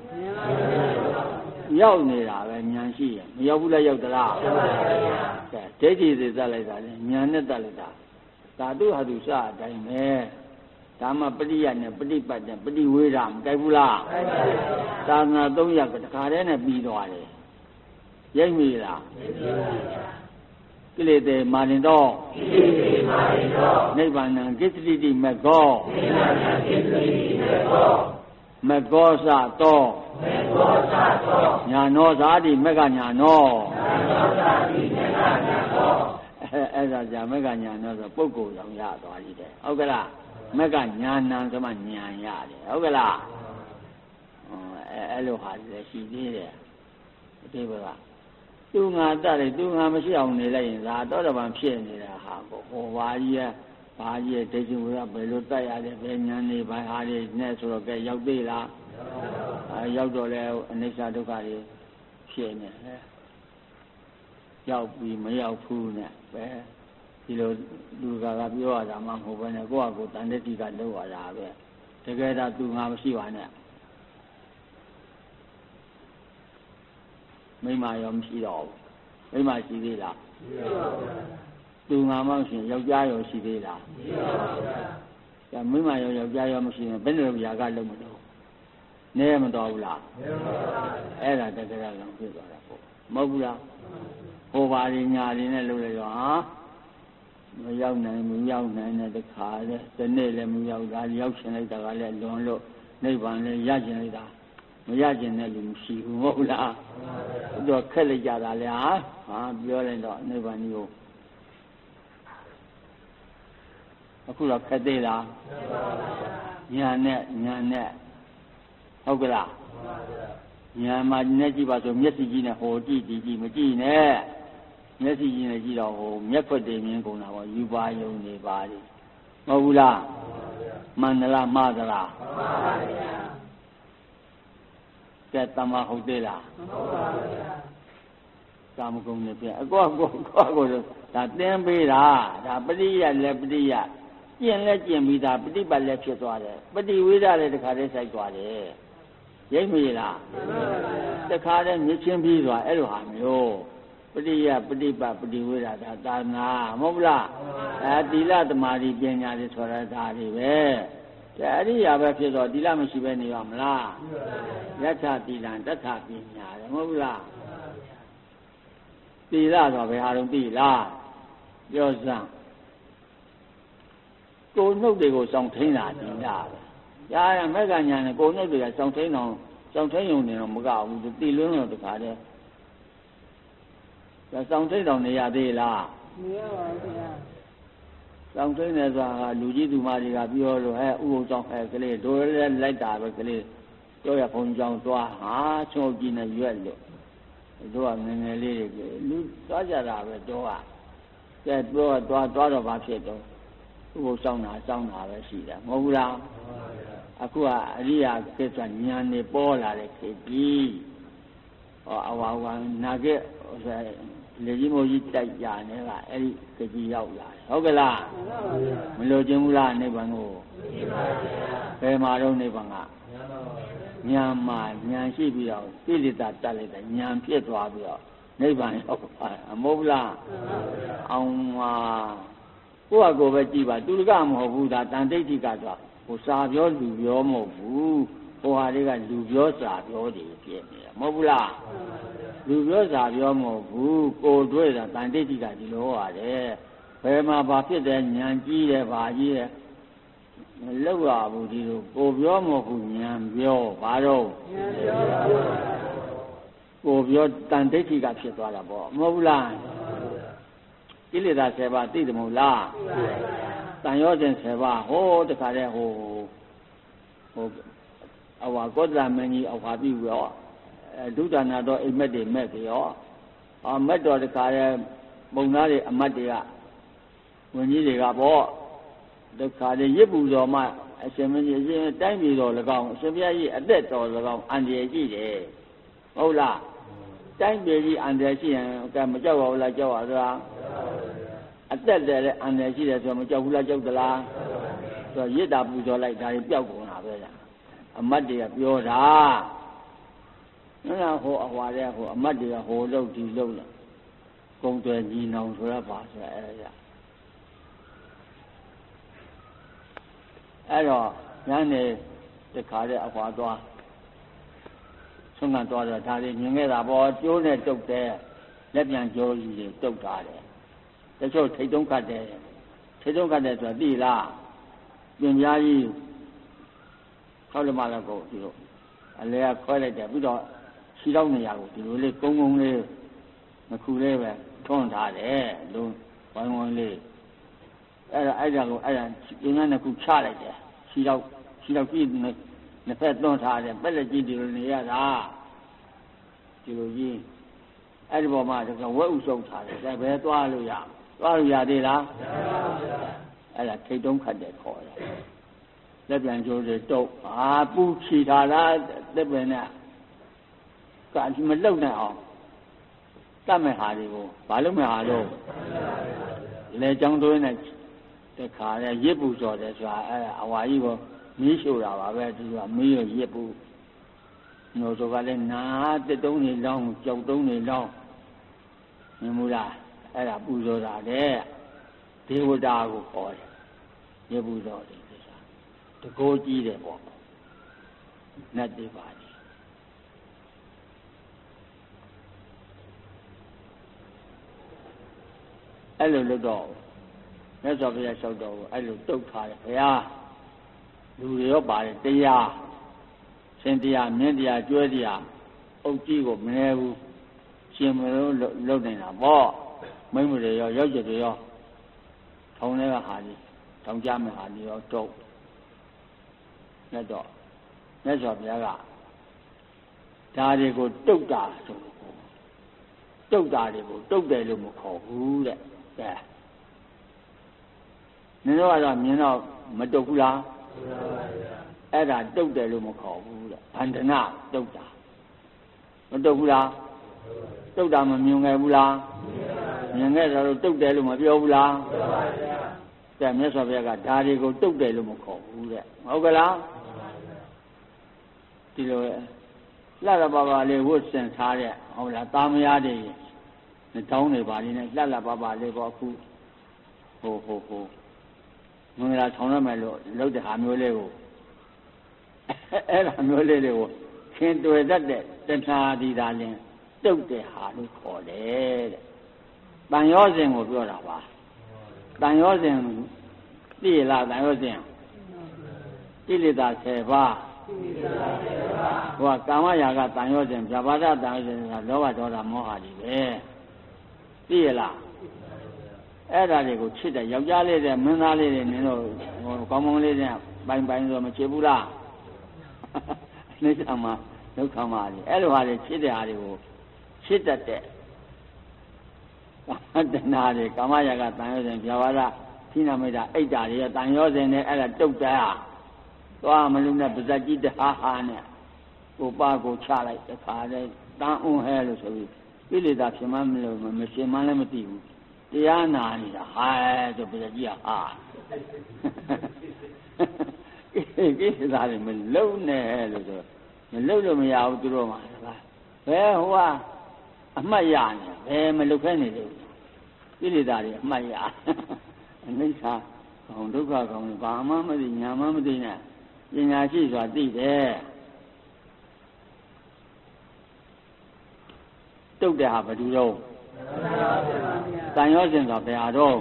ရောက်နေတာပဲဉာဏ်ရှိရင်မရောက်ဘူးလားရောက်သလားကဲဒိဋ္ဌိတွေတက်လိုက်တာလေဉာဏ်နဲ့တက်လိုက်တာသာတုဟာတုစအတိုင်းပဲဒါမှပရိယနဲ့ပฏิပတ်နဲ့ပฏิဝေဒမကြိုက်ဘူးလားသာသနာ3ရပ်ကတခါတည်းနဲ့ပြီးသွားတယ်ရိပ်မိလားကိလေသာမာရင်တော့နိဗ္ဗာန်ကိစ္စတိမကောမကောစတော့ညာနောဇာတိမကညာနောအဲ့ဒါကြာမကညာနောဆိုပုဂ္ဂိုလ်ဆောင်ရသွားပြီတဲ့ဟုတ်ကလားမကညာနံဆိုမှညာရတယ်ဟုတ်ကလားအဲ့လိုဟာလည်းရှိသေးတယ်ဒီဘက်ကသူငါတတ်တယ်သူငါမရှိအောင်နေလိုက်ရင်ဒါတော့တပံဖြစ်နေတာဟာကိုဟောဘာကြီးဒိဋ္ဌိဝိရဘယ်လိုတတ်ရလဲဘယ်ညာနေဘာဟာတွေနဲ့ဆိုတော့ကဲရောက်သေးလားရောက်တော့လဲအနိစ္စဒုက္ခတွေဖြစ်နေတယ်ရောက်ပြီးမရောက်ဘူးနဲ့ပဲဒီလိုလူကပြောရတာမှမဟုတ်ဘဲနဲ့ကိုယ့်အကိုတန်တဲ့တိကလောက်ရတာပဲတကယ်တော့သူငါမရှိပါနဲ့မိမရောမရှိတော့ဘူးမိမရှိသေးလားမရှိပါဘူးသူငါမှရှင်ယောက်ျားရောရှိသေးလားမရှိပါဘူးဒါမိမရောယောက်ျားရောမရှိရင်ဘယ်လိုຢာကလုံးမလို့နဲမတော်ဘူးလားနဲပါဘူးအဲ့ဒါတကယ်တော့ဖြစ်သွားတာပေါ့မဟုတ်ဘူးလားဟိုပါရင်ညာရင်နဲ့လုပ်လိုက်တော့ဟာမရောက်နိုင်တဲ့တခါလေဒီနေ့လည်းမရောက်တာရောက်ရှင်လိုက်တာကလည်းလွန်လို့နိဗ္ဗာန်လည်းရကျင်လိုက်တာမရကျင်တဲ့လူမရှိဘူးမဟုတ်လားတော့ခက်လိုက်ကြတာလေဟာပြောလိုက်တော့နိဗ္ဗာန်ကြီးကိုအခုတော့ခက်သေးလားညာနဲ့ဟုတ်ကလားညာမှာနဲ့ကြည့်ပါဆိုမျက်စိကြီးနဲ့ဟိုကြည့်ဒီကြည့်မကြည့်နဲ့မျက်စိကြီးနဲ့ကြည့်တော့ဟိုမျက်ခွက်တွေမြင်ကုန်တာပေါ့ယူပါယုံနေပါလေမဟုတ်ဘူးလားမှန်လားမှားသလားမှန်ပါဗျာကဲတမဟုတ်သေးလားဟုတ်ပါဗျာကာမဂုဏ်နဲ့ပြန်အကောဒါတင်းပေးတာဒါပရိယလည်းပရိယကျင့်လည်းကျင့်ပြီးသားပฏิပတ်လည်းဖြစ်သွားတယ်ပฏิဝေဒလည်းတခါတည်းစိုက်သွားတယ်ရိပ်မေးလားတခါတည်းမြစ်ချင်းပြီးသွားအဲ့လိုဟာမျိုးပရိယပฏิပတ်ပฏิဝေဒဒါသာနာမဟုတ်လားသီလသမာဓိပညာတွေဆိုတာဒါတွေပဲအဲ့ဒီရပဲဖြစ်တော့သီလမရှိပဲနေရမလားယထာသီလံတထပညာတယ်မဟုတ်လားသီလဆိုဘယ်ဟာတော့သိလားပြောစမ်းကိုယ်နှုတ်တွေကိုစောင့်ထိန်တာသီလပဲရားရမက်ကညာနဲ့ကိုယ်နှုတ်တွေကစောင့်ထိန်အောင်စောင့်ထိန်ုံနေတော့မကဘူးတိလွန်းတော့တခါတည်းဒါစောင့်ထိန်တော်နေရသေးလားမရပါဘူးဗျာစောင့်ထိန်နေဆိုတာလူကြီးသူမတွေကပြောလို့ဥပုသ်ဆောင်ကလေးတို့လည်းလိုက်တာပဲကလေးပြောရဘုံကြောင်သွားဟာချုံကြည့်နေရွက်လို့တို့ကငယ်ငယ်လေးတွေလူသွားကြတာပဲတော့ကဲပြောသွားတော့ဘာဖြစ်တော့ဥပုသ်ဆောင်တာပဲရှိတာမဟုတ်ဘူးလားအခုကအရိယာကိစ္စဉာဏ်နေပေါ်လာတဲ့ခေတ်ကြီးအဝါဝါနာခဲ့လေကြီးမိုးကြီးတိုက်ကြနေတာအဲ့ဒီခေတ်ကြီးရောက်လာတယ်ဟုတ်ကလားမလို့ခြင်းဘူးလားနိဗ္ဗာန်ကိုဘယ်မှာတော့နိဗ္ဗာန်ကဉာဏ်ရှိပြီးတော့ကိလေသာတတ်လိုက်တဲ့ဉာဏ်ဖြစ်သွားပြီးတော့နိဗ္ဗာန်ရောက်သွားတယ်မဟုတ်ဘူးလားအောင်မှာကိုယ့်အကိုပဲကြည့်ပါသူတကမဟုတ်ဘူးဒါတန်တိဋ္ဌိကဆိုဟိုစာပြောလူပြောမဟုတ်ဘူးဟိုဟာတွေကလူပြောစာပြောတွေဖြစ်နေတာမဟုတ်ဘူးလားလူပြောစာပြောမဟုတ်ဘူးကိုယ်တွေ့တာတန်တိဋ္ဌိကဒီလိုရတယ်ဘယ်မှာဘာဖြစ်တယ်ဉာဏ်ကြီးတယ်ဘာကြီးတယ်မလောက်ရဘူးဒီလိုကိုပြောမဟုတ်ဘူးဉာဏ်ပြောဘာတော့ကိုပြောတန်တိဋ္ဌိကဖြစ်သွားတာပေါ့မဟုတ်ဘူးလားကိလေသာ7ပါးသိတယ်မဟုတ်လားတန်ရောစဉ်7ပါးဟိုတခါတည်းဟိုအဝါကောသလမင်းကြီးအဝါပြုရောဒုဒနာတော်အိမ်မက်တွေမက်ပြီးရောမက်တော်တခါတည်းပုံသားတွေအမတ်တွေကဝန်ကြီးတွေကပေါ့ဒုက္ခတွေရစ်ပူတော်မှအရှင်မင်းကြီးအရှင်တိုင်းပြည်တော်၎င်းအရှင်ဘုရားကြီးအသက်တော်၎င်းအန္တရာယ်ရှိတယ်ဟုတ်လားတိုင်းပြည်ကြီးအန္တရာယ်ရှိရင်ကဲမကြောက်ပါဘူးလားကြောက်ပါသလားအသက်တည်းလည်းအန္တရာယ်ရှိတယ်ဆိုတော့မကြောက်ဘူးလားကြောက်သလားဆိုတော့ရစ်တာပူဇော်လိုက်ဒါတွေပျောက်ကုန်တာပဲလားအမတ်တွေကပြောတာနော်ဟိုအဟွာတဲ့ဟိုအမတ်တွေကဟိုလုပ်ဒီလုပ်လာကုံတယ်ညီနောင်ဆိုရပါဆိုအဲ့ဒါအဲ့တော့ညနေတခါတဲ့အဟွာသွားဆုံးကတော့ဒါတွေမြင်ခဲ့တာပေါ့ကျိုးနဲ့တုတ်တယ်လက်ပြန်ကျိုးကြီးတွေတုတ်ထားတယ်ချို့ထိတ်တုံးကတ်တယ်ထိတ်တုံးကတ်တယ်ဆိုတာသိလားပြင်ပြားကြီးခေါက်လမလည်းကိုဒီလိုအလဲခွဲလိုက်တယ်ပြီးတော့ခြေထောက်နေရာကိုဒီလိုလေးကုန်းကုန်းလေးနှစ်ခုလေးပဲထွန်းထားတယ်လုံးဝိုင်းဝန်းလေးအဲ့ဒါကိုအဲ့ဒါပြင်းနှစ်ခုချလိုက်တယ်ခြေထောက်ကြည့်နှစ်ဖက်သွန်းထားတယ်ပက်လက်ကြီးဒီလိုနေရတာဒီလိုကြီးအဲ့ဒီပေါ်မှာတကဝက်ဥစုပ်ထားတယ်ဒါပဲသွားလို့ရသေးလားမရပါဘူးဗျာအဲ့ဒါထိတ်တုံးခတ်တယ်ခေါ်တယ်လက်ပြန်ကျိုးတွေတုပ်ပူချီထားတာတက်ပင်နဲ့ကမလှုပ်နိုင်အောင်တတ်မဲ့ဟာတွေကိုဘာလို့မဲ့ဟာလို့လေကြောင်းတွင်းနဲ့တခါလဲရစ်ပူစော်တယ်ဆိုတာအဲ့အဝါကြီးကိုမီးရှို့တာပါပဲဒီကမီးရရစ်ပူညိုဆိုကလည်းနာတက်တုံးနေလောင်းကြောက်တုံးနေလောင်းမြင်မလားအဲ့ဒါပူဇော်တာတဲ့ဒေဝတာကိုခေါ်တယ်ရစ်ပူစော်တယ်ဆိုတာတကိုးကြီးတယ်ပေါ့နတ်တွေပါအဲ့လိုလုပ်တော့မြတ်စွာဘုရားလျှောက်တော်ကိုအဲ့လိုတုတ်ထားတယ်ဘုရားလူတွေရောပါတယ်တရားရှင်တရားမြင့်တရားကျွဲတရားအုပ်ကြီးကိုမနေဘူးရှင်မလို့လုပ်နေတာပေါ့မိမတွေရောရောက်ကြတွေရောထောင်းတွေကဟာကြီးထောင်းကြမဲ့ဟာကြီးရောတုတ်နဲ့တော့မြတ်စွာဘုရားကဒါတွေကိုတုတ်တာဆိုတုတ်တာတွေကိုတုတ်တယ်လို့မခေါ်ဘူးတဲ့ကဲနင်တို့ကတော့မြင်တော့မတုတ်ဘူးလားအဲ့ဒါတုတ်တယ်လို့မခေါ်ဘူးတဲ့ဗန္ဒနာတုတ်တာမတုတ်ဘူးလားတုတ်တာမမြင်ခဲ့ဘူးလားမြင်ခဲ့တယ်လို့တုတ်တယ်လို့မပြောဘူးလားကဲမြတ်စွာဘုရားကဒါတွေကိုတုတ်တယ်လို့မခေါ်ဘူးတဲ့ဟုတ်ကလားဒီလိုလှလှပါပါလေးဝတ်ဆင်ထားတဲ့ဟုတ်လားသားမယားတွေနှတောင်းတွေပါလေးနဲ့လှလှပါပါလေးပေါ့အခုဟိုငွေလာထောင်ရမယ်လို့လုပ်တဲ့ဟာမျိုးလေးကိုအဲ့ဒါမျိုးလေးတွေကိုခင်တွေ့တတ်တဲ့တဏှာဒီသာလင်တုတ်တဲ့ဟာလို့ခေါ်တယ်တဲ့တန်ရောစဉ်ကိုပြောတာပါတန်ရောစဉ်သိလားတန်ရောစဉ်ကိလေသာ10ပါးဟိုကကာမရာဂတန်ရောစဉ်ဗျာပါဒတန်ရောစဉ်ဆိုတာလောဘဒေါသမောဟတွေပဲသိရလားအဲ့ဒါတွေကိုချစ်တဲ့ယောက်ျားလေးတဲ့မင်းသားလေးတွေနင်တို့ကောင်းကောင်းလေးတဲ့ပိုင်ဆိုမချစ်ဘူးလားအိဋ္ဌာမှာဒုက္ခမှာလေအဲ့လိုဟာတွေချစ်တဲ့ဟာတွေကိုချစ်တတ်တဲ့တဏှာတွေကာမရာဂတန်ရောစဉ်ဗျာပါဒသီနာမိတ်တာအိတ်တာတွေတန်ရောစဉ်နဲ့အဲ့ဒါတုတ်တာသွားမလို့နဲ့ပါဇက်ကြီးတဟာနဲ့ကိုပါကိုချလိုက်တခါတည်းတန်းအောင်ဟဲလို့ဆိုပြီးကိလေသာဖြစ်မှမလို့မရှင်မှလည်းမသိဘူးတရားနာနေတာဟာဆိုပါဇက်ကြီးဟာကိလေသာတွေမလုံနဲ့လို့ဆိုမလုံလို့မရဘူးသူတို့မှဘယ်ဟိုကအမှတ်ရနေဘယ်မလုခဲနေလို့ကိလေသာတွေအမှတ်ရအနိစ္စကောင်ဒုက္ခကောင်ဘာမှမသိညာမှမသိနဲ့ပညာရှိစွာသိတယ်တုတ်တဲ့ဟာဘယ်သူတော့တန်ရောစဉ်ဆိုဘယ်ဟာတော့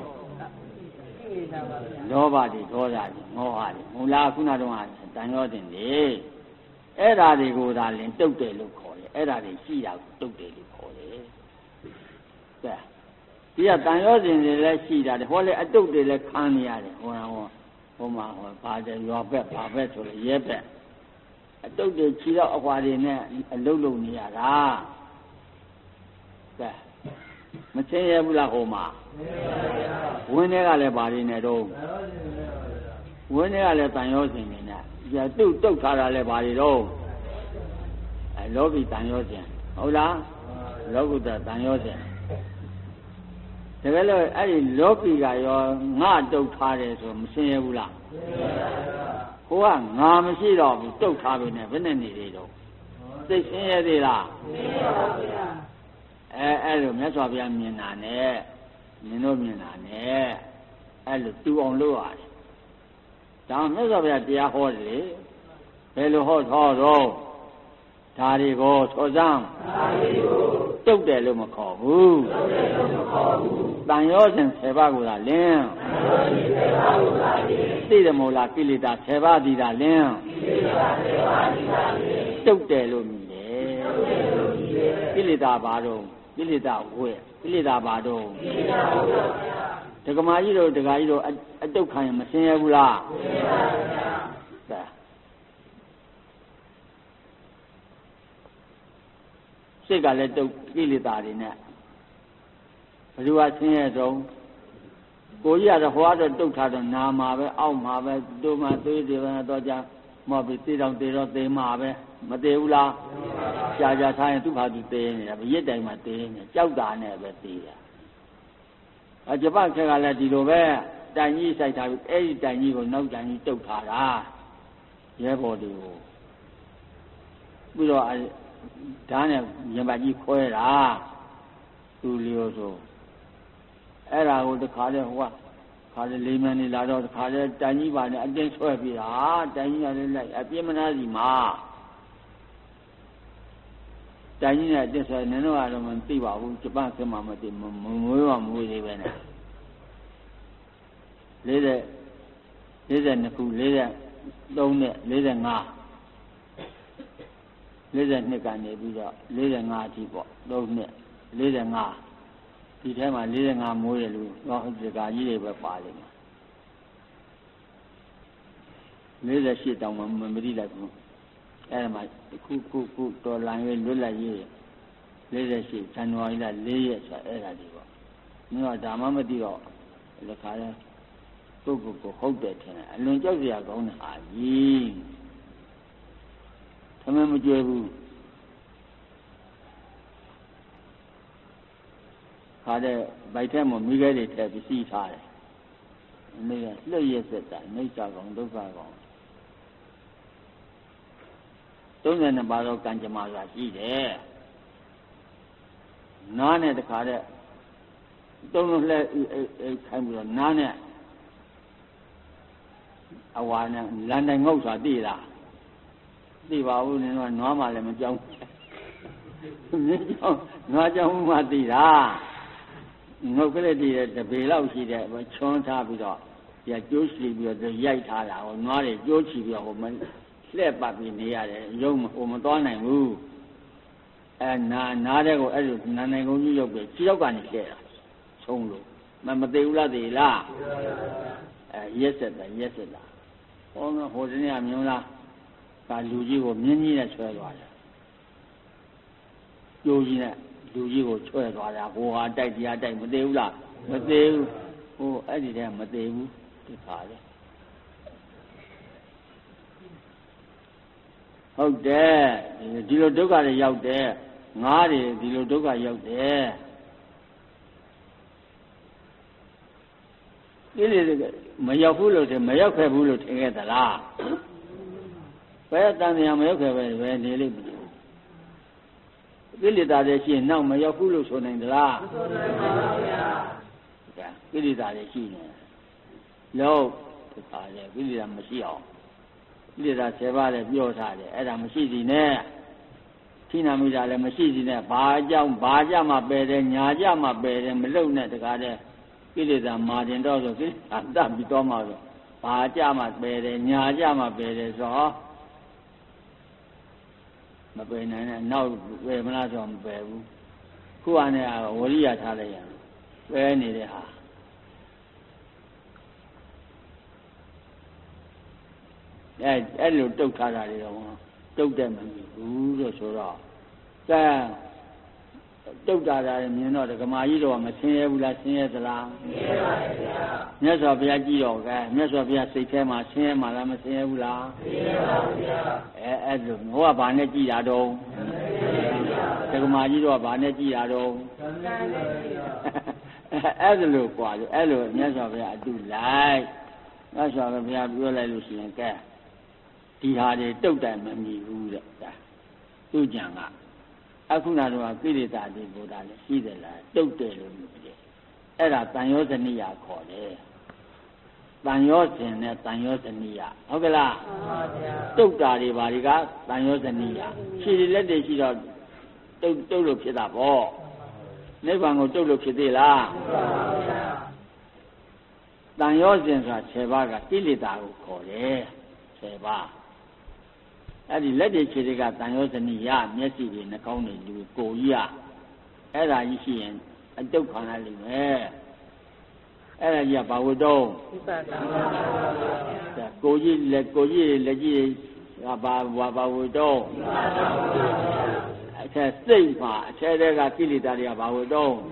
လောဘတွေဒေါသတွေမောဟတွေမူလားခုနတော့တန်ရောစဉ်တွေအဲ့ဓာတွေကိုသာလင်တုတ်တယ်လို့ခေါ်တယ်အဲ့ဓာတွေရှိတာကိုတုတ်တယ်လို့ခေါ်တယ်ကဲဒီကတန်ရောစဉ်တွေလည်းရှိတာတယ်ဟောလေအတုတ်တွေလည်းခံနေရတယ်ဟောမှာဘာတဲ့ရွာဘက်ဘာဘက်ဆိုရဲဘက်အတုတ်တွေခြေတော့အခွာတွေနဲ့အလုတ်လုံနေရတာကဲမချင်းရဘူးလားဟိုမှာဝင်းတွေကလည်းဘာတွေနဲ့တော့ဝင်းတွေကလည်းတန်ရောစဉ်နေနဲ့ဒီတုတ်ထားတာလည်းဘာတွေတော့လောကီတန်ရောစဉ်ဟုတ်လားလောကုတ္တတန်ရောစဉ်တကယ်လို့အဲ့ဒီလောကီကရောငါတုတ်ထားတယ်ဆိုမစင်ရဘူးလားဟိုကငါမရှိတော့ဘူးတုတ်ထားပြီနဲ့ဘယ်နဲ့နေသေးတော့သိစင်ရသေးလားမစင်ရပါဘူးဗျာအဲ့လိုမြတ်စွာဘုရားမြင်တာနဲ့မြင်လို့မြင်တာနဲ့အဲ့လိုတူအောင်လုပ်ရတယ်ဒါမြတ်စွာဘုရားတရားဟောတယ်လေဘယ်လိုဟောတော့ဒါတွေကိုသောစံတုတ်တယ်လို့မခေါ်ဘူးတန်ရောစဉ်10ပါးကိုသာလင်းသိတယ်မို့လားကိလေသာ10ပါးသည်သာလင်းတုတ်တယ်လို့မြည်တယ်ကိလေသာဘာတော့ကိလေသာဝဲကိလေသာဘာတော့ဒကမာကြီးတို့ဒကာကြီးတို့အတုတ်ခံရင်မဆင်းရဲဘူးလားဆင်းရဲပါဗျာစိတ်ကလည်းတုတ်ကိလေသာတွေနဲ့ဘယ်သူကဆင်းရဲဆုံးကိုကြီးကတော့ဟောတော့တုတ်ထားတော့နာမှာပဲအောက်မှာပဲတို့မှသွေးတွေပဲတော့ကြမော်ပြီးသေတော့သေတော့သေမှာပဲမသေးဘူးလားကြာကြာထားရင်သူ့ဘာသူသေနေတာဘရစ်တိုင်မှာသေနေကြောက်တာနဲ့ပဲသေတာဂျပန်ခက်ကလည်းဒီလိုပဲတိုင်ကြီးစိုက်ထားပြီးအဲ့ဒီတိုင်ကြီးကိုနောက်တိုင်ကြီးတုတ်ထားတာရဲဘော်တွေကိုပြီးတော့ဓာတ်နဲ့ရင်ပတ်ကြီးခွဲတာသူလျော်ဆိုအဲ့ဒါကိုတခါလဲဟိုကခါလေလေးမန်းနေလာတော့တခါလဲတိုင်ကြီးပါနဲ့အတင်းဆွဲပြီးတာတိုင်ကြီးကလည်းလိုက်အပြင်းမနာစီမှာတိုင်ကြီးနဲ့အတင်းဆွဲနင်တို့ကတော့မသိပါဘူးဂျပန်ဆက်မှမသိမမွေးပါမွေးသေးပဲနဲ့42ခု43နဲ့45 42ကနေပြီးတော့45အထိပေါ့3နှစ်45ဒီထဲမှာ45မိုးရလူတော့ဒီကကြီးတွေပဲပါလိမ့်မယ်48တောင်မှမသိလိုက်ဘူးအဲ့ဒါမှခုတော်လန်ရွေးလွတ်လပ်ရေး48ဇန်နဝါရီလ4ရက်ဆိုအဲ့ဒါဒီပေါ့မင်းကဒါမှမသိတော့ဒီခါလဲပုဂ္ဂိုလ်ကိုဟုတ်တယ်ထင်တယ်အလွန်ကြောက်စရာကောင်းတဲ့အာကြီးသမမကြွယ်ဘူးခါတဲ့ဗိုက်ထဲမှာမိခဲတွေထည့်ပြီးစီးထားတယ်အမေကလှည့်ရက်ဆက်တာနှိစ္စကောင်ဒုက္ခကောင်32ပါးသောကံကြမ္မာဆိုတာရှိတယ်နားနဲ့တခါတဲ့သုံးလို့လှည့်ခိုင်းပြီးတော့နားနဲ့အဝါနဲ့လန်တိုင်ငုတ်ဆိုတာသိလားသိပါဘူးနင်တို့ကနွားမှလည်းမကြောက်ဘူးမြင်းကြောက်နွားကြောက်မှသိတာငုတ်ကလေးတည်းတပေလောက်ရှိတဲ့ချွန်းထားပြီးတော့ပြကျိုးစီပြီးတော့ရိုက်ထားတာဟိုနွားတွေကျိုးချီပြီးတော့ဟိုမလှည့်ပတ်ပြီးနေရတယ်ရုံဟိုမသွားနိုင်ဘူးနားတဲ့ကိုအဲ့လိုနာနိုင်ကုန်ကြီးရုပ်ပဲခြေရောက်ကနေလှည့်တာဆုံးလို့မသေးဘူးလားသေးလားရက်ဆက်တာဟောဟိုတနေ့ကမျိုးလားကလူကြီးကိုမြင်းကြီးနဲ့ဆွဲသွားတယ်ကျိုးကြီးနဲ့လူကြီးကိုဆွဲသွားတာဟိုဟာတိုက်တရားတိုက်မသေးဘူးလားမသေးဘူးဟိုအဲ့ဒီတည်းမသေးဘူးဒီခါလေဟုတ်တယ်ဒီလိုဒုက္ခတွေရောက်တယ်ငါးတွေဒီလိုဒုက္ခရောက်တယ်ဒီလေမရောက်ဘူးလို့ထင်မရောက်ခဲ့ဘူးလို့ထင်ခဲ့သလားဘယ်တန်တရားမရောက်ခဲ့ပဲနေလိမ့်မယ်ကိလေသာတွေရှိရင်နောက်မရောက်ဘူးလို့ဆိုနိုင်သလားမဆိုနိုင်ပါဘူးဗျာကိလေသာတွေရှိနေလို့ဒီခါလေကိလေသာမရှိအောင်ကိလေသာ10ပါးလည်းပြောထားတယ်အဲ့ဒါမရှိစီနဲ့ထိနာမိတာလည်းမရှိစီနဲ့ဘာကြောင့်ဘာကြမှာပယ်တယ်ညာကြမှာပယ်တယ်မလုံနဲ့တကားတဲ့ကိလေသာမာတင်တော့ဆိုကိလေသာတတ်ပြီးတော့မှာဆိုဘာကြမှာပယ်တယ်ညာကြမှာပယ်တယ်ဆိုမပယ်နိုင်နဲ့နောက်ပယ်မလားဆိုမပယ်ဘူးခုအနေနဲ့ဝရိယထားလိုက်ရပယ်နေတဲ့ဟာအဲ့လိုတုတ်ထားတာတွေတော့တုတ်တယ်မဟုတ်ဘူးလို့ဆိုတော့ကဲတုတ်တာတယ်မြင်တော့ဒကမာကြီးတော့မဆင်းရဲဘူးလားဆင်းရဲသလားဆင်းရဲပါရဲ့ဗျာမြတ်စွာဘုရားကြည့်တော့ကဲမြတ်စွာဘုရားစိတ်ထဲမှာဆင်းရဲမှာလားမဆင်းရဲဘူးလားဆင်းရဲပါဗျာအဲ့လိုဟိုကဘာနဲ့ကြည့်တာတော့ဒကမာကြီးတော့ဘာနဲ့ကြည့်တာတော့အဲ့လိုกว่าလို့အဲ့လိုမြတ်စွာဘုရားအတူလိုက်မြတ်စွာဘုရားပြောလိုက်လို့ရှိရင်ကဲဒီဟာတွေတုတ်တယ်မမြည်ဘူးတဲ့သူ့ကြံကအခုနတော့ကိလေသာတွေဘုရားလည်းရှိတယ်လားတုတ်တယ်လို့ပြောတယ်အဲ့ဒါတန်ရောဇနိယခေါ်တယ်တန်ရောစဉ်နဲ့တန်ရောဇနီးရဟုတ်ကလားတုတ်တာတွေဘာတွေကတန်ရောဇနီးရခြေလက်တွေရှိတော့တုတ်လို့ဖြစ်တာပေါ့နိဗ္ဗာန်ကိုတုတ်လို့ဖြစ်သေးလားတန်ရောစဉ်ဆိုတာ10ပါးကကိလေသာကိုခေါ်တယ်10ပါးအဲ့ဒီလက်တွေခြေတွေကတန်ရောဇနီးရမျက်စိတွေနှာခေါင်းတွေလူကိုယ်ကြီးရအဲ့ဒါကြီးရှိရင်အတုတ်ခံရလိမ့်မယ်အဲ့ဒါကြီးကဘာဝတ္တုံးကိုကြီးလက်ကြီးကဘာဝတ္တုံးအထက်စိတ်မှာအထက်တွေကကိလေသာတွေကဘာဝတ္တုံး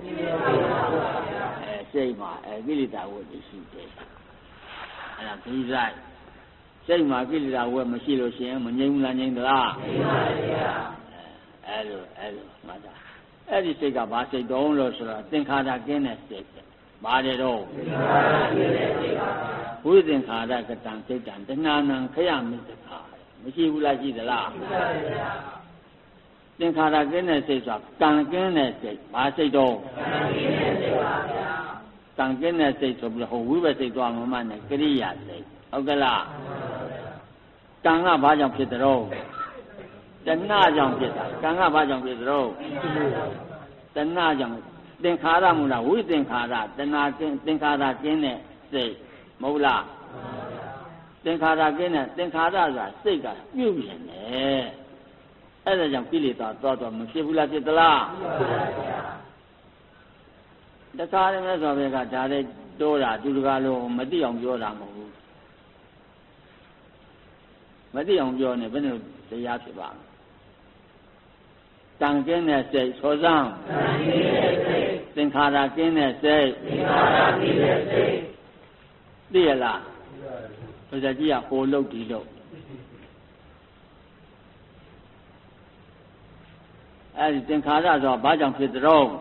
စိတ်မှာကိလေသာဝတ္တရှိတယ်အဲ့ဒါပြီးလိုက်စိတ်မှာကိလေသာဝတ္တမရှိလို့ရှိရင်မငြိမ်ဘူးလားငြိမ်သလားငြိမ်ပါဗျာအဲ့လိုမှတ်တာအဲ့ဒီစိတ်ကဘာစိတ်တုံးလို့ဆိုတော့သင်္ခါရကင်းတဲ့စိတ်ဘာတွေတော့ဝိသင်္ခါရကတံစိတ်တံတဏှာနံခရမိတ္ခါမရှိဘူးလားရှိသလားသင်္ခါရကင်းတဲ့စိတ်ဆိုတာကံကင်းတဲ့စိတ်ဘာစိတ်တော့ကံကင်းတဲ့စိတ်ဆိုပြီးဟိုဝိပဿိတ်သွားမှမနဲ့ကရိယာစိတ်ဟုတ်ကလားကံကဘာကြောင့်ဖြစ်တဲ့တော့တဏှာကြောင့်ဖြစ်တာကံကဘာကြောင့်ဖြစ်တဲ့တော့တဏှာကြောင့်သင်္ခါရမူလားဝိသင်္ခါရတဏှာကင်းသင်္ခါရကင်းတဲ့စိတ်မဟုတ်လားသင်္ခါရကင်းတဲ့သင်္ခါရဆိုတာစိတ်ကပြုတ်ရင်တယ်အဲ့ဒါကြောင့်ကိလေသာတော့မဖြစ်ဘူးလားဖြစ်သလားတခါတည်းမဲ့ဆိုပဲကဒါလေးတိုးတာသူတကားလုံးမသိအောင်ပြောတာမဟုတ်ဘူးမသိအောင်ပြောနေဘယ်နဲ့တရားဖြစ်ပါ့တန်ကင်းတဲ့စိတ်ဆိုစမ်းသင်္ခါရကင်းတဲ့စိတ်သိရလားဘုရားကြီးကဟိုလုတ်ဒီလုတ်အဲ့ဒီသင်္ခါရဆိုဘာကြောင့်ဖြစ်တဲ့တော့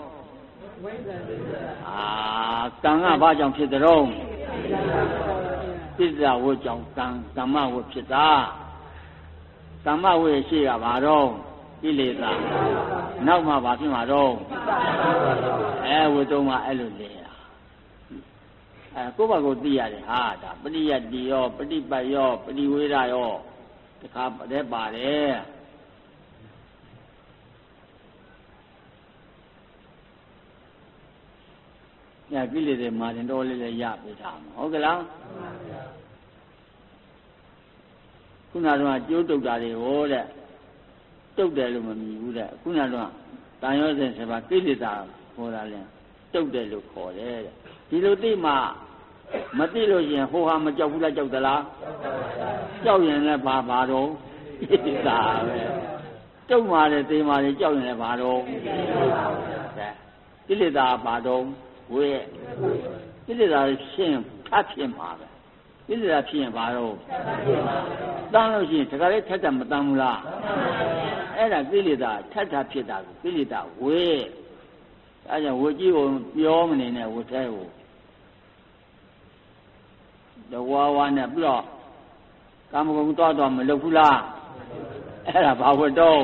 ကံကဘာကြောင့်ဖြစ်တဲ့တော့သစ္စာဝတ်ကြောင့်ကမ္မဝတ်ဖြစ်တာကမ္မဝတ်ရှိကဘာတော့ကိလေသာနောက်မှဘာဖြစ်မှာတော့ဝတ္တုံးကအဲ့လိုလေတာကိုယ့်ဘာကိုသိရတယ်ဟာဒါပရိယတ္တိရောပฏิပတ်ရောပฏิဝေဒရောတခါတည်းပါတယ်ညကိလေသာမာတင်တော်လေးလည်းရပေးတာဟုတ်ကလားခုနကတော့ကျိုးတုတ်တာတွေဟောတဲ့တုတ်တယ်လို့မမြည်ဘူးတဲ့ခုနကတော့တန်ရောစဉ်7ပါးကိလေသာခေါ်တာလဲတုတ်တယ်လို့ခေါ်တယ်တဲ့ဒီလိုသိမှမသိလို့ရင်ဟိုဟာမကြောက်ဘူးလားကြောက်သလားကြောက်ရင်လည်းဘာတော့ကိလေသာပဲတုတ်မှလည်းသိမှလည်းကြောက်ရင်လည်းဘာတော့ကိလေသာဘာတော့ဝေးကိလေသာရှင်းထပ်ဖြစ်မှာပဲကိလေသာဖြစ်ရင်ဘာတော့တန်းလို့ရှိရင်တခါလေးထက်မတန်းဘူးလားအဲ့ဒါကိလေသာထပ်ဖြစ်တာကိုကိလေသာဝေးအဲကြောင့်ဝေကြီးကိုပြောမနေနဲ့ဝေထဲကိုတဝါနဲ့ပြီးတော့ကာမဂုဏ်တော့မလုပ်ဘူးလားအဲ့ဒါဘာဝတ္တုံး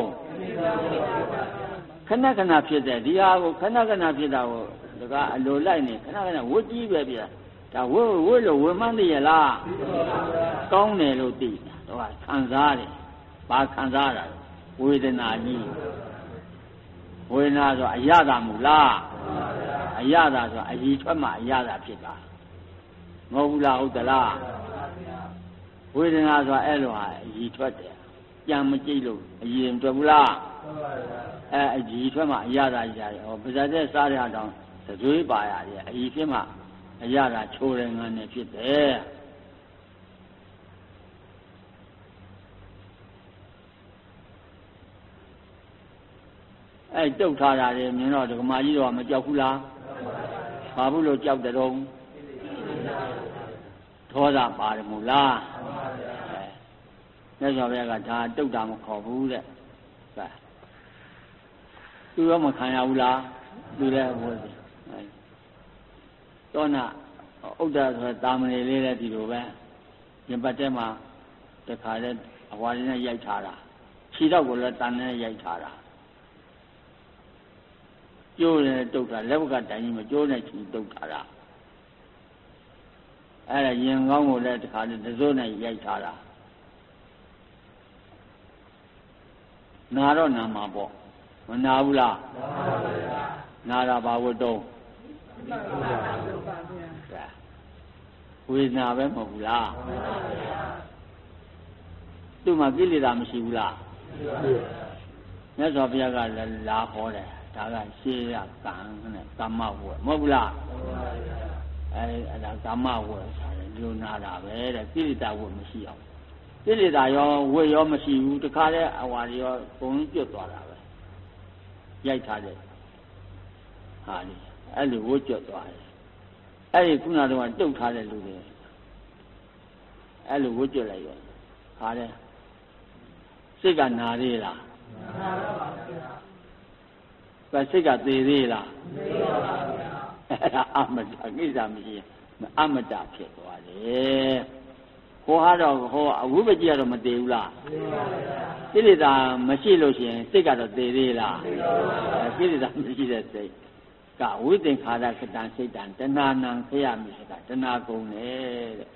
ခဏဖြစ်တဲ့ဒီဟာကိုခဏဖြစ်တာကိုဒါကအလိုလိုက်နေခဏဝတ်ကြီးပဲပြဒါဝတ်လို့ဝမှန်းသိရလားကောင်းတယ်လို့သိတာတော့ခံစားတယ်ဘာခံစားတာဝေဒနာကြီးဝေဒနာဆိုအရသာမူလားအရသာဆိုအည်ထွက်မှအရသာဖြစ်တာမဟုတ်ဘူးလားဟုတ်သလားဝေဒနာဆိုအဲ့လိုဟာအည်ထွက်တယ်ကြံမကြည့်လို့အည်ရင်ထွက်ဘူးလားအည်ထွက်မှအရသာကြီးရတယ်ဟောပါဇာတဲ့စားရအောင်သဇွေးပါရတယ်အည်ဖြစ်မှအရသာချိုးတယ်ငန်းနဲ့ဖြစ်တယ်တုတ်ထားတာလေမြင်တော့ဒကမာကြီးတော့မကြောက်ဘူးလားဘာဘူးလို့ကြောက်တဲ့တော့ဒေါသပါတယ်မို့လားမြတ်စွာဘုရားကဒါတုတ်တာမခေါ်ဘူးတဲ့သူရောမခံရဘူးလားသူလည်းဟိုတောနာဥဒ္ဒဆိုတာမဏေလေးလည်းဒီလိုပဲရင်ပတ်ထဲမှာတခါလဲအဝါရင်းနဲ့ရိုက်ထားတာခြေတော့ကိုလည်းတန်နဲ့ရိုက်ထားတာကျိုးနဲ့တုတ်တာလက်ဝကတိုင်ကြီးမကျိုးနဲ့ချီတုတ်ထားတာအဲ့ဒါရင်ကောင်းကိုလည်းတခါတည်းတစိုးနဲ့ရိုက်ထားတာနာတော့နာမှာပေါ့မနာဘူးလားနာတာဘာဝတ္တုံးဝေဒနာပဲမဟုတ်ဘူးလားသူ့မှာကိလေသာမရှိဘူးလားမြတ်စွာဘုရားကလည်းလာဟောတယ်ဒါကရှေးရကံနဲ့ကမ္မဝတ်မဟုတ်ဘူးလားအဲ့ဒါကမ္မဝတ်ဆိုတယ်လူနာတာပဲတဲ့ကိလေသာဝတ်မရှိအောင်ကိလေသာရောဝတ်ရောမရှိဘူးတခါတည်းအဝါရောပုံပြတ်သွားတာပဲရိုက်ထားတဲ့ဟာလေအဲ့လိုဝတ်ကျွတ်သွားတယ်အဲ့ဒီခုနကတော့တုတ်ထားတဲ့လူတွေအဲ့လိုဝတ်ကျွတ်လိုက်ရောဟာလေစိတ်ကနာသေးလားနာပါဗျာစိတ်ကသေသေးလားသေပါဗျာအဲ့ဒါအမတကိစ္စမရှိအမတဖြစ်သွားတယ်ဟိုဟာတော့ဟိုအဝိပ္ပကြီးကတော့မသေးဘူးလားသေပါဗျာကိလေသာမရှိလို့ရှိရင်စိတ်ကတော့သေသေးလားသေပါဗျာကိလေသာမရှိတဲ့စိတ်ကဝိသင်္ခါရကတံစိတ်တံတဏှာနံခရမိစကတဏှာကုန်တယ်တဲ့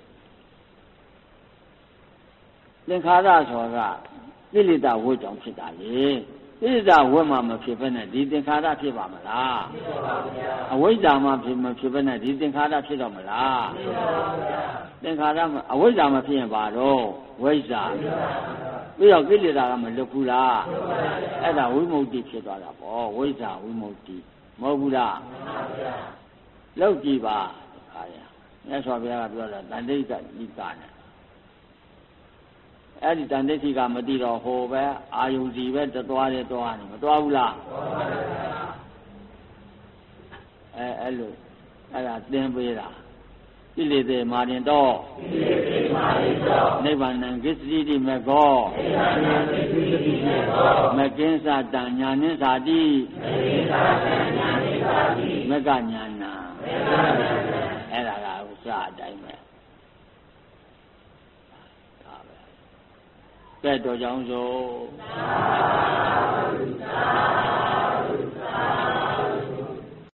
သင်္ခါရဆိုတာကိလေသာဝတ်ကြောင့်ဖြစ်တာလေကိလေသာဝတ်မှမဖြစ်ဘဲနဲ့ဒီသင်္ခါရဖြစ်ပါမလားဖြစ်ပါဗျာအဝိဇ္ဇာမှဖြစ်မဖြစ်ဘဲနဲ့ဒီသင်္ခါရဖြစ်တော့မလားဖြစ်ပါဗျာသင်္ခါရအဝိဇ္ဇာမဖြစ်ရင်ဘာတော့ဝိဇ္ဇာပြီးတော့ကိလေသာကမလွတ်ဘူးလားအဲ့ဒါဝိမု ക്തി ဖြစ်သွားတာပေါ့ဝိဇ္ဇာဝိမု ക്തി မဟုတ်ဘူးလားမှန်ပါဗျာလောက်ကြည့်ပါခါရမြတ်စွာဘုရားကပြောတာတန်တိကဤကနဲ့အဲ့ဒီတန်တိတိကမသိတော့ဟိုပဲအာယုစီပဲသွားတယ်သွားတယ်မသွားဘူးလားသွားပါဗျာအဲ့လိုအဲ့ဒါသင်ပေးတာကိလေသာမာရင်တော့ကိလေသာမာရင်တော့နိဗ္ဗာန်ကိစ္စတိမေကောနိဗ္ဗာန်ကိစ္စတိမေကောမကင်းစာတညာနိသာတိမကင်းစာတညာနိသာတိမကညာနာအဲ့ဒါကဥစ္စာအတိုင်းပဲဒါပဲကဲတော့ကြောင်းဆို